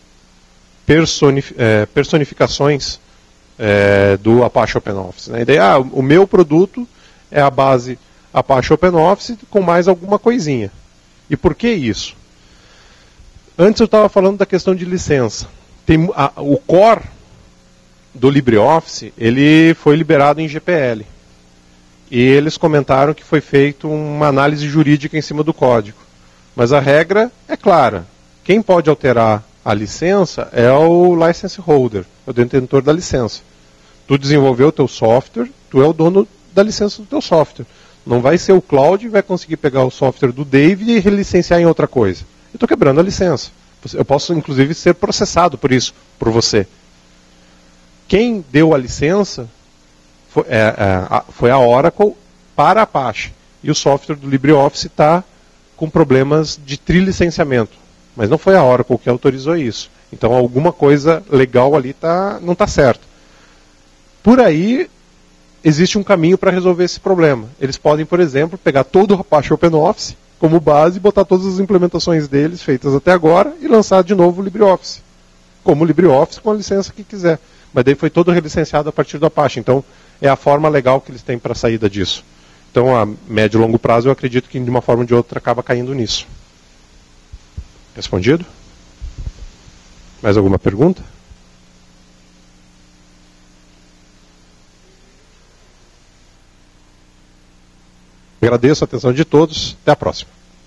personif é, personificações é, do Apache OpenOffice. Né? A ideia, ah, o meu produto é a base Apache OpenOffice com mais alguma coisinha. E por que isso? Antes eu estava falando da questão de licença. Tem, a, o core do LibreOffice, ele foi liberado em G P L. E eles comentaram que foi feita uma análise jurídica em cima do código. Mas a regra é clara. Quem pode alterar a licença é o license holder, é o detentor da licença. Tu desenvolveu o teu software, tu é o dono da licença do teu software. Não vai ser o cloud e vai conseguir pegar o software do David e relicenciar em outra coisa. Eu estou quebrando a licença. Eu posso, inclusive, ser processado por isso, por você. Quem deu a licença foi, é, é, foi a Oracle para a Apache. E o software do LibreOffice está com problemas de trilicenciamento. Mas não foi a Oracle que autorizou isso. Então alguma coisa legal ali tá, não está certo. Por aí existe um caminho para resolver esse problema. Eles podem, por exemplo, pegar todo o Apache OpenOffice como base e botar todas as implementações deles feitas até agora e lançar de novo o LibreOffice. Como LibreOffice com a licença que quiser. Mas daí foi todo relicenciado a partir do Apache. Então é a forma legal que eles têm para a saída disso. Então a médio e longo prazo eu acredito que de uma forma ou de outra acaba caindo nisso. Respondido? Mais alguma pergunta? Agradeço a atenção de todos. Até a próxima.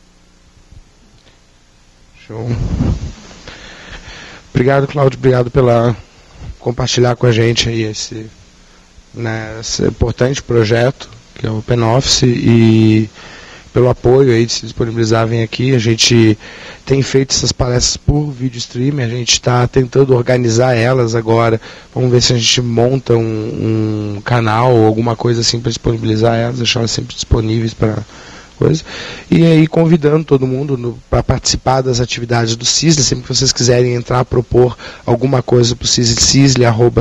Show. Obrigado, Cláudio. Obrigado pela compartilhar com a gente aí esse, né, esse importante projeto que é o OpenOffice e pelo apoio aí de se disponibilizarem aqui. A gente tem feito essas palestras por vídeo streaming, a gente está tentando organizar elas agora. Vamos ver se a gente monta um, um canal ou alguma coisa assim para disponibilizar elas, deixar elas sempre disponíveis para coisa. E aí convidando todo mundo para participar das atividades do CISLE, sempre que vocês quiserem entrar, propor alguma coisa para o CISLE, cisle arroba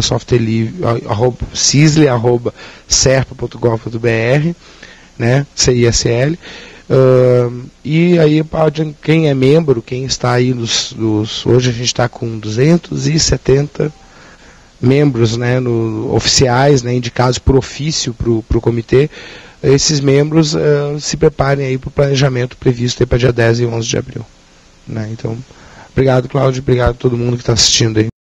serpa ponto gov ponto br, né, C I S L. Uh, e aí pode, quem é membro, quem está aí nos, nos hoje a gente está com duzentos e setenta membros, né, no, oficiais, né, indicados por ofício para o comitê. Esses membros uh, se preparem aí para o planejamento previsto para dia dez e onze de abril, né? Então, obrigado, Cláudio, obrigado a todo mundo que está assistindo aí.